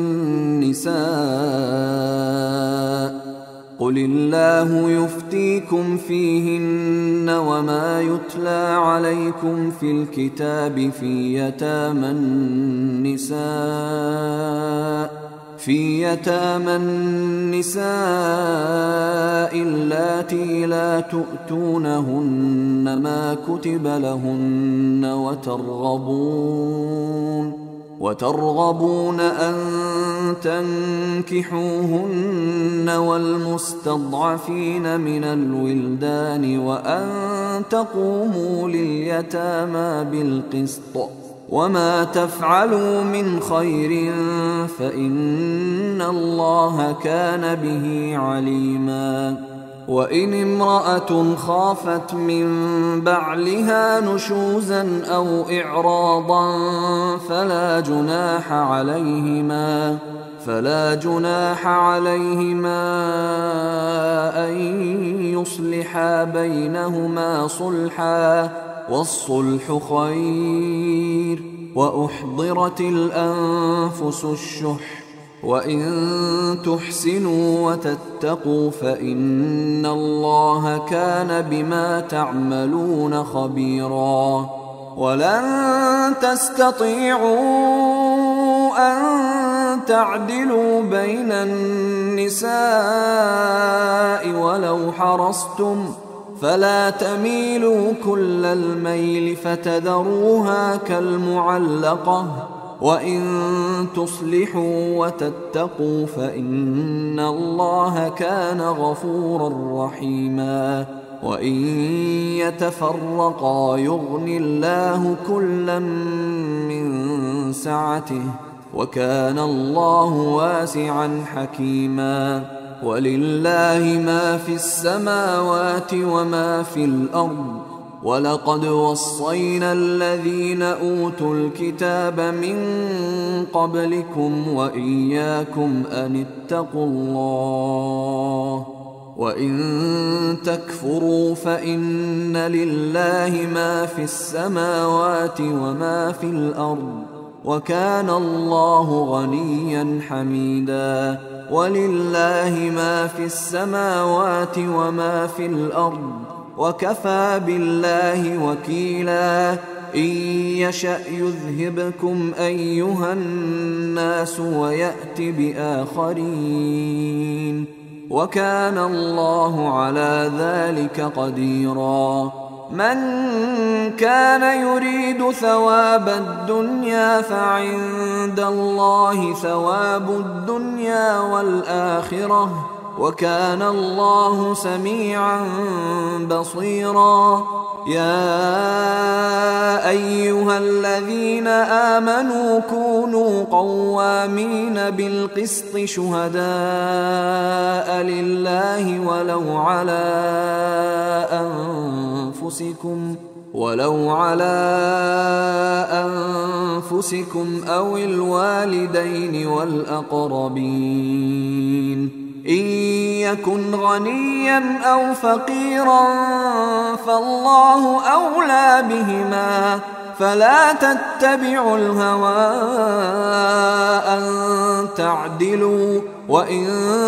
النساء قل الله يفتيكم فيهن وما يتلى عليكم في الكتاب في يتامى النساء في يتامى النساء اللاتي لا تؤتونهن ما كتب لهن وترغبون وترغبون أن تنكحوهن والمستضعفين من الولدان وأن تقوموا لليتامى بالقسط وما تفعلوا من خير فإن الله كان به عليما. وإن امرأة خافت من بعلها نشوزا أو إعراضا فلا جناح عليهما فلا جناح عليهما أن يصلحا بينهما صلحا والصلح خير وأحضرت الأنفس الشح وإن تحسنوا وتتقوا فإن الله كان بما تعملون خبيرا. ولن تستطيعوا أن تعدلوا بين النساء ولو حرصتم فلا تميلوا كل الميل فتذروها كالمعلقة وإن تصلحوا وتتقوا فإن الله كان غفورا رحيما. وإن يتفرقا يغن الله كلا من سعته وكان الله واسعا حكيما. ولله ما في السماوات وما في الأرض ولقد وصينا الذين أوتوا الكتاب من قبلكم وإياكم أن اتقوا الله وإن تكفروا فإن لله ما في السماوات وما في الأرض وكان الله غنيا حميدا. ولله ما في السماوات وما في الأرض وكفى بالله وكيلا. إن يشأ يذهبكم أيها الناس ويأت بآخرين وكان الله على ذلك قديرا. من كان يريد ثواب الدنيا فعند الله ثواب الدنيا والآخرة وكان الله سميعا بصيرا. يا أيها الذين آمنوا كونوا قوامين بالقسط شهداء لله ولو على أنفسكم ولو على أنفسكم أو الوالدين والأقربين إن يكن غنيا أو فقيرا فالله أولى بهما فلا تتبعوا الهوى أن تعدلوا وإن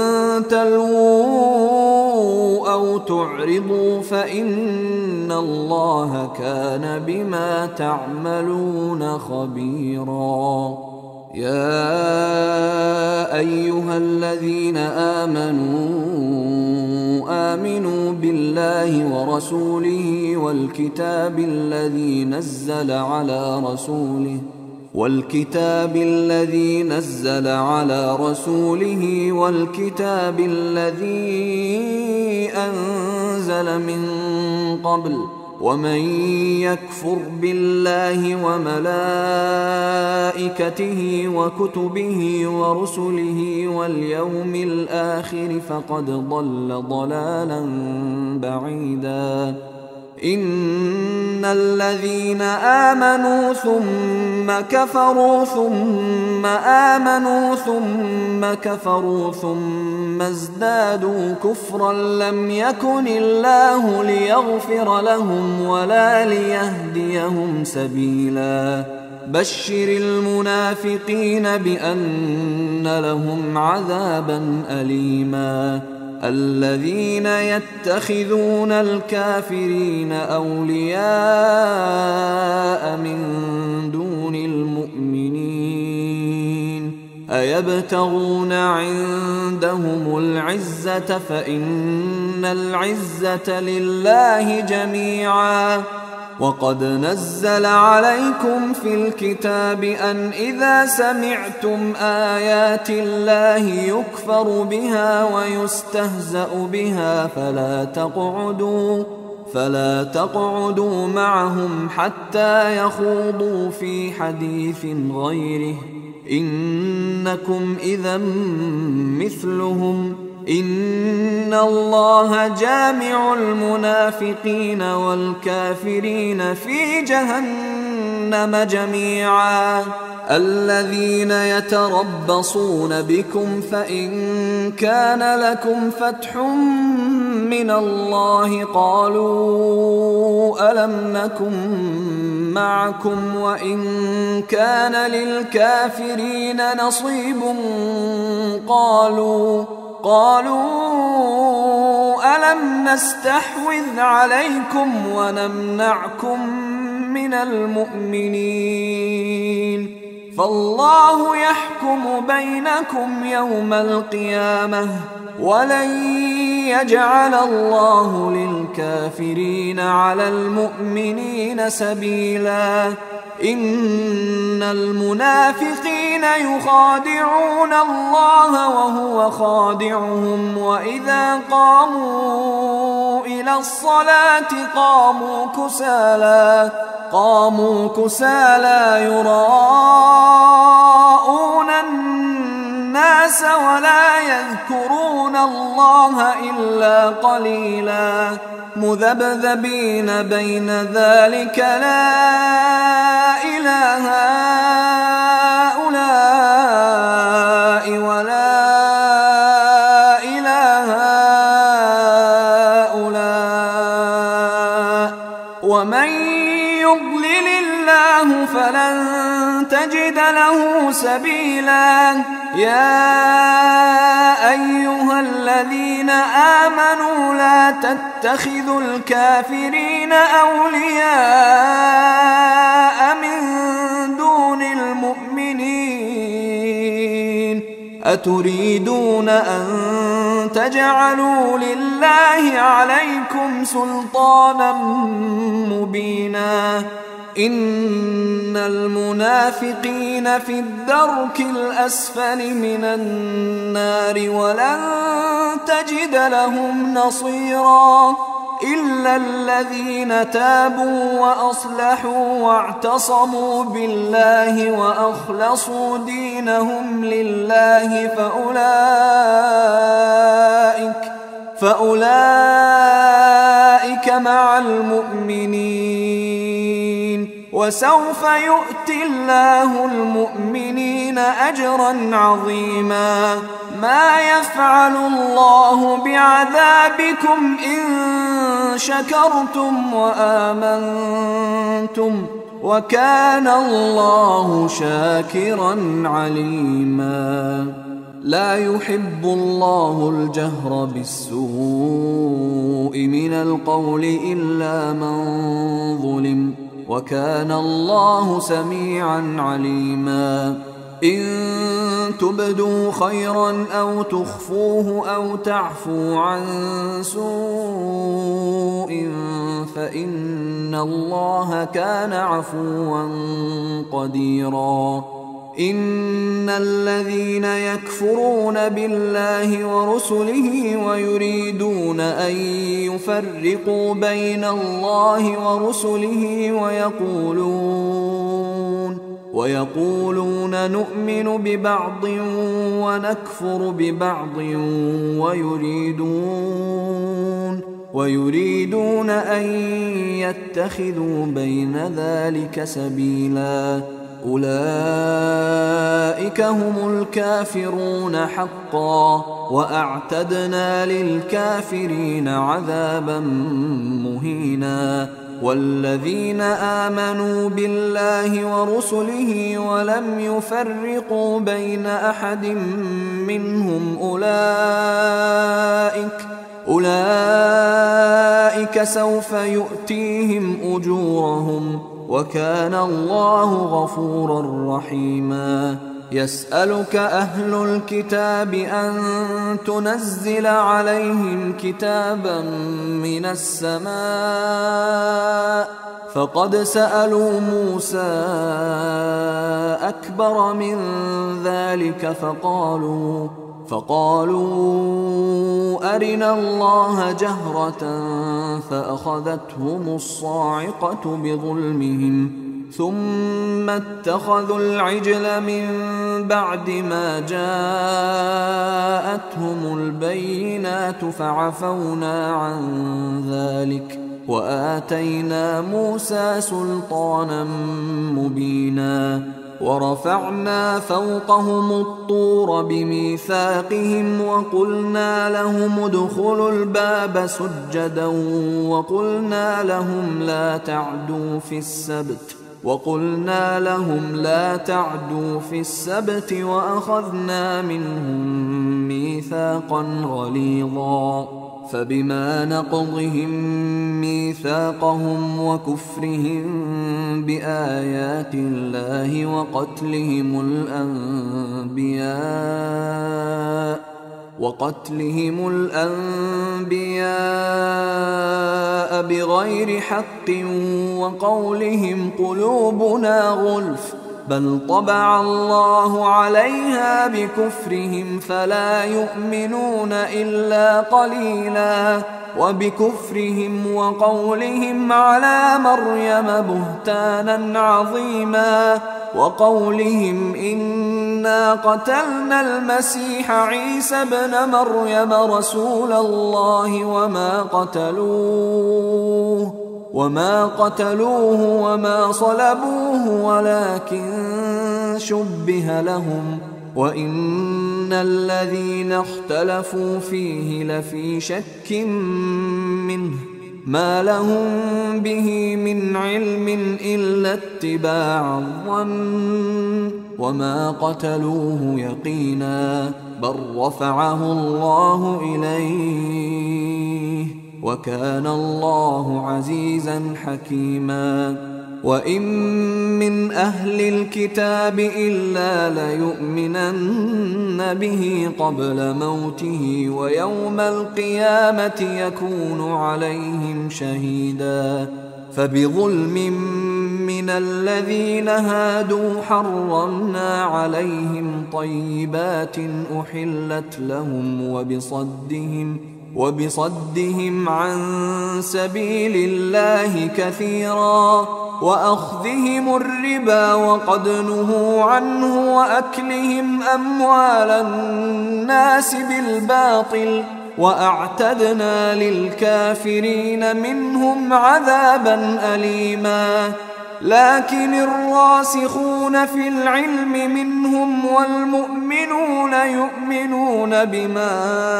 تلووا أو تعرضوا فإن الله كان بما تعملون خبيرا. يا أيها الذين آمنوا آمنوا بالله ورسوله والكتاب الذي نزل على رسوله والكتاب الذي نزل على رسوله والكتاب الذي أنزل من قبل ومن يكفر بالله وملائكته وكتبه ورسله واليوم الآخر فقد ضل ضلالا بعيدا. إن الذين آمنوا ثم كفروا ثم آمنوا ثم كفروا ثم ازدادوا كفرا لم يكن الله ليغفر لهم ولا ليهديهم سبيلا. بشر المنافقين بأن لهم عذابا أليما. الذين يتخذون الكافرين أولياء من دون المؤمنين أيبتغون عندهم العزة فإن العزة لله جميعا. وقد نزل عليكم في الكتاب أن إذا سمعتم آيات الله يكفر بها ويستهزأ بها فلا تقعدوا فلا تقعدوا معهم حتى يخوضوا في حديث غيره إنكم إذا مثلهم. إن الله جامع المنافقين والكافرين في جهنم جميعا. الذين يتربصون بكم فإن كان لكم فتح من الله قالوا ألم نكن معكم وإن كان للكافرين نصيب قالوا قالوا ألم نستحوذ عليكم ونمنعكم من المؤمنين فالله يحكم بينكم يوم القيامة ولن يجعل الله للكافرين على المؤمنين سبيلا. إن المنافقين يخادعون الله وهو خادعهم وإذا قاموا إلى الصلاة قاموا كسالى قاموا كسالى يراءون الناس ولا يذكرون الله إلا قليلا مذبذبين بين ذلك لا إله هؤلاء ولا إله هؤلاء ومن يضلل الله فلن تجد له سبيلا. يا أيها الذين آمنوا لا تتخذوا الكافرين أولياء من دون المؤمنين أتريدون أن تجعلوا لله عليكم سلطانا مبينا. إن المنافقين في الدرك الأسفل من النار ولن تجد لهم نصيرا إلا الذين تابوا وأصلحوا واعتصموا بالله وأخلصوا دينهم لله فأولئك فأولئك مع المؤمنين وسوف يؤتي الله المؤمنين أجرا عظيما. ما يفعل الله بعذابكم إن شكرتم وآمنتم وكان الله شاكرا عليما. لا يحب الله الجهر بالسوء من القول إلا من ظلم وكان الله سميعا عليما. إن تبدوا خيرا أو تخفوه أو تعفوا عن سوء فإن الله كان عفوا قديرا. إن الذين يكفرون بالله ورسله ويريدون أن يفرقوا بين الله ورسله ويقولون ويقولون نؤمن ببعض ونكفر ببعض ويريدون ويريدون أن يتخذوا بين ذلك سبيلا أولئك هم الكافرون حقا وأعتدنا للكافرين عذابا مهينا والذين آمنوا بالله ورسله ولم يفرقوا بين أحد منهم أولئك أولئك سوف يؤتيهم أجورهم وكان الله غفورا رحيما يسألك أهل الكتاب أن تنزل عليهم كتابا من السماء فقد سألوا موسى أكبر من ذلك فقالوا فقالوا أرنا الله جهرة فأخذتهم الصاعقة بظلمهم ثم اتخذوا العجل من بعد ما جاءتهم البينات فعفونا عن ذلك وآتينا موسى سلطانا مبينا ورفعنا فوقهم الطور بميثاقهم وقلنا لهم ادخلوا الباب سجدا وقلنا لهم لا تعدوا في السبت وقلنا لهم لا تعدوا في السبت وأخذنا منهم ميثاقا غليظا فبما نقضهم ميثاقهم وكفرهم بآيات الله وقتلهم الأنبياء وقتلهم الأنبياء بغير حق وقولهم قلوبنا غلف بل طبع الله عليها بكفرهم فلا يؤمنون إلا قليلا وبكفرهم وقولهم على مريم بهتانا عظيما وقولهم إنا قتلنا المسيح عيسى ابن مريم رسول الله وما قتلوه وما قتلوه وما صلبوه ولكن شبه لهم وإن الذين اختلفوا فيه لفي شك منه ما لهم به من علم إلا اتباع الظن وما قتلوه يقينا بل رفعه الله إليه وكان الله عزيزا حكيما وإن من أهل الكتاب إلا ليؤمنن به قبل موته ويوم القيامة يكون عليهم شهيدا فبظلم من الذين هادوا حرمنا عليهم طيبات أحلت لهم وبصدهم وبصدهم عن سبيل الله كثيرا وأخذهم الربا وقد نهوا عنه وأكلهم أموال الناس بالباطل وأعتدنا للكافرين منهم عذابا أليما لكن الراسخون في العلم منهم والمؤمنون يؤمنون بما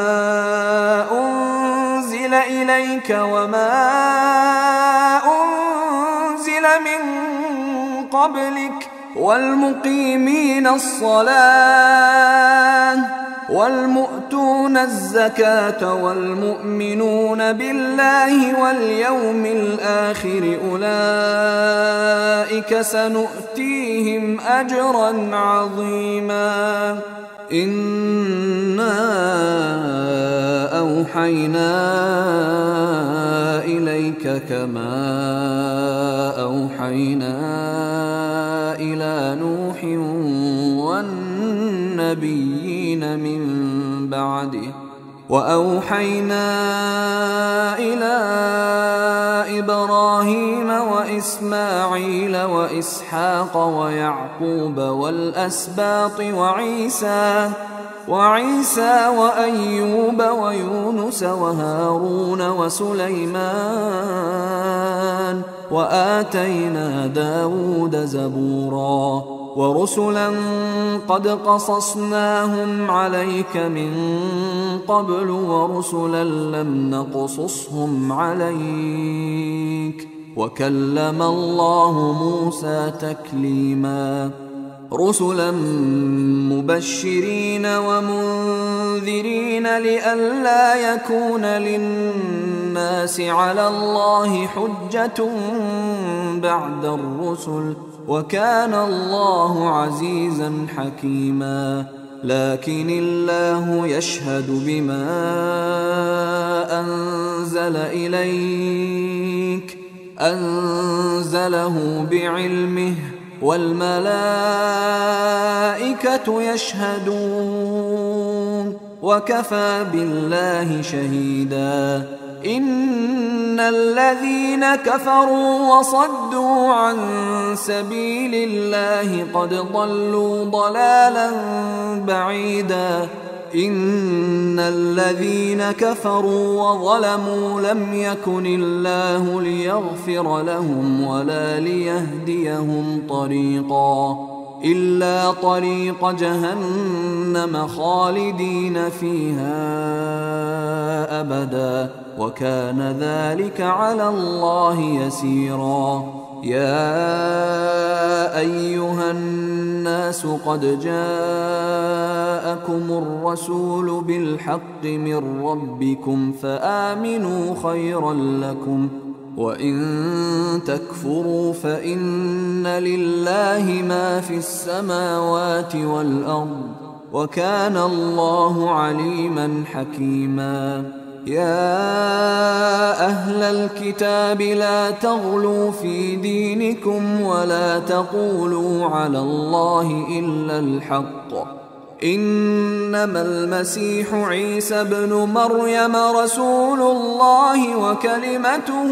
أنزل إليك وما أنزل من قبلك والمقيمين الصلاة والمؤتون الزكاة والمؤمنون بالله واليوم الآخر أولئك سنؤتيهم أجرا عظيما إنا أوحينا إليك كما أوحينا إلى نوح النبيين من بعده. وأوحينا إلى إبراهيم وإسماعيل وإسحاق ويعقوب والأسباط وعيسى وعيسى وأيوب ويونس وهارون وسليمان وآتينا داود زبورا ورسلا قد قصصناهم عليك من قبل ورسلا لم نقصصهم عليك وكلم الله موسى تكليما رسلا مبشرين ومنذرين لئلا يكون للناس على الله حجة بعد الرسل وكان الله عزيزا حكيما. لكن الله يشهد بما أنزل إليك أنزله بعلمه والملائكة يشهدون وكفى بالله شهيدا. إن الذين كفروا وصدوا عن سبيل الله قد ضلوا ضلالا بعيدا. إن الذين كفروا وظلموا لم يكن الله ليغفر لهم ولا ليهديهم طريقا إلا طريق جهنم خالدين فيها أبدا وكان ذلك على الله يسيرا. يا أيها الناس قد جاءكم الرسول بالحق من ربكم فآمنوا خيرا لكم وإن تكفروا فإن لله ما في السماوات والأرض وكان الله عليما حكيما. يا أهل الكتاب لا تغلوا في دينكم ولا تقولوا على الله إلا الحق إنما المسيح عيسى ابن مريم رسول الله وكلمته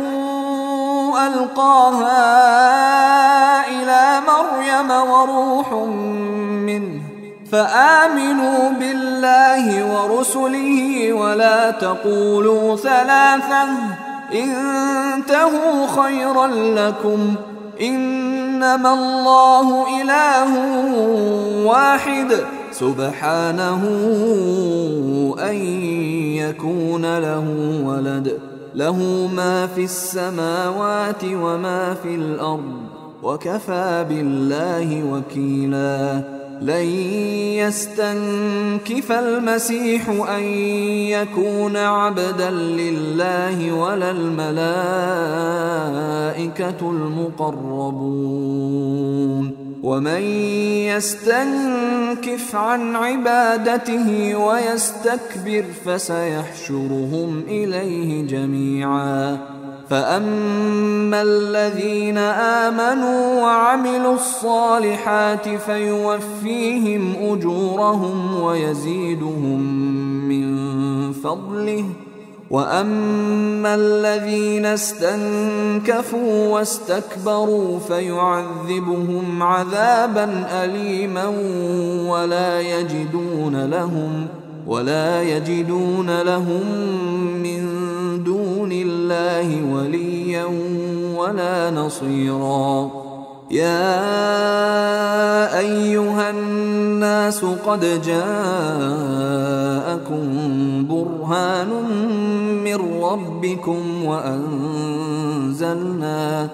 ألقاها إلى مريم وروح منه فآمنوا بالله ورسله ولا تقولوا ثلاثة انتهوا خيرا لكم إنما الله إله واحد سبحانه أن يكون له ولد له ما في السماوات وما في الأرض وكفى بالله وكيلا. لن يستنكف المسيح أن يكون عبدا لله ولا الملائكة المقربون ومن يستنكف عن عبادته ويستكبر فسيحشرهم إليه جميعا. فأما الذين آمنوا وعملوا الصالحات فيوفيهم أجورهم ويزيدهم من فضله وأما الذين استنكفوا واستكبروا فيعذبهم عذابا أليما ولا يجدون لهم ولا يجدون لهم من دون الله وليا ولا نصيرا. يا أيها الناس قد جاءكم برهان من ربكم وأنزلنا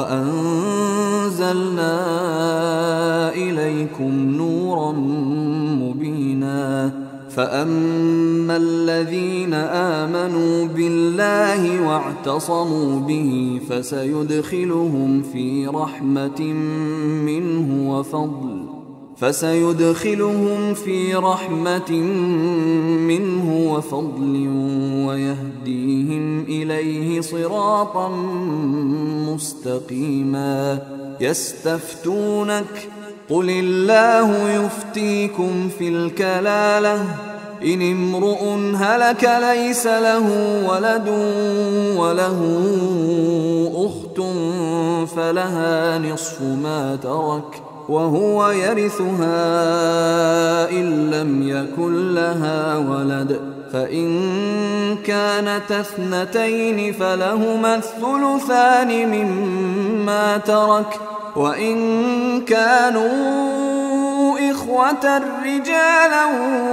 وأنزلنا إليكم نورا مبينا. فأما الذين آمنوا بالله واعتصموا به فسيدخلهم في رحمة منه وفضل فسيدخلهم في رحمة منه وفضل ويهديهم إليه صراطا مستقيما. يستفتونك قل الله يفتيكم في الكلالة إن امرؤ هلك ليس له ولد وله أخت فلها نصف ما ترك وهو يرثها إن لم يكن لها ولد فإن كانت اثنتين فلهما الثلثان مما ترك وإن كانوا إخوة رجالا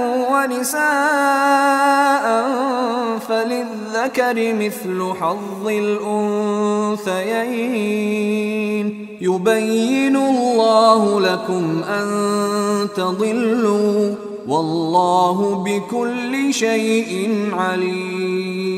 ونساء فللذكر مثل حظ الأنثيين يبين الله لكم أن تضلوا والله بكل شيء عليم.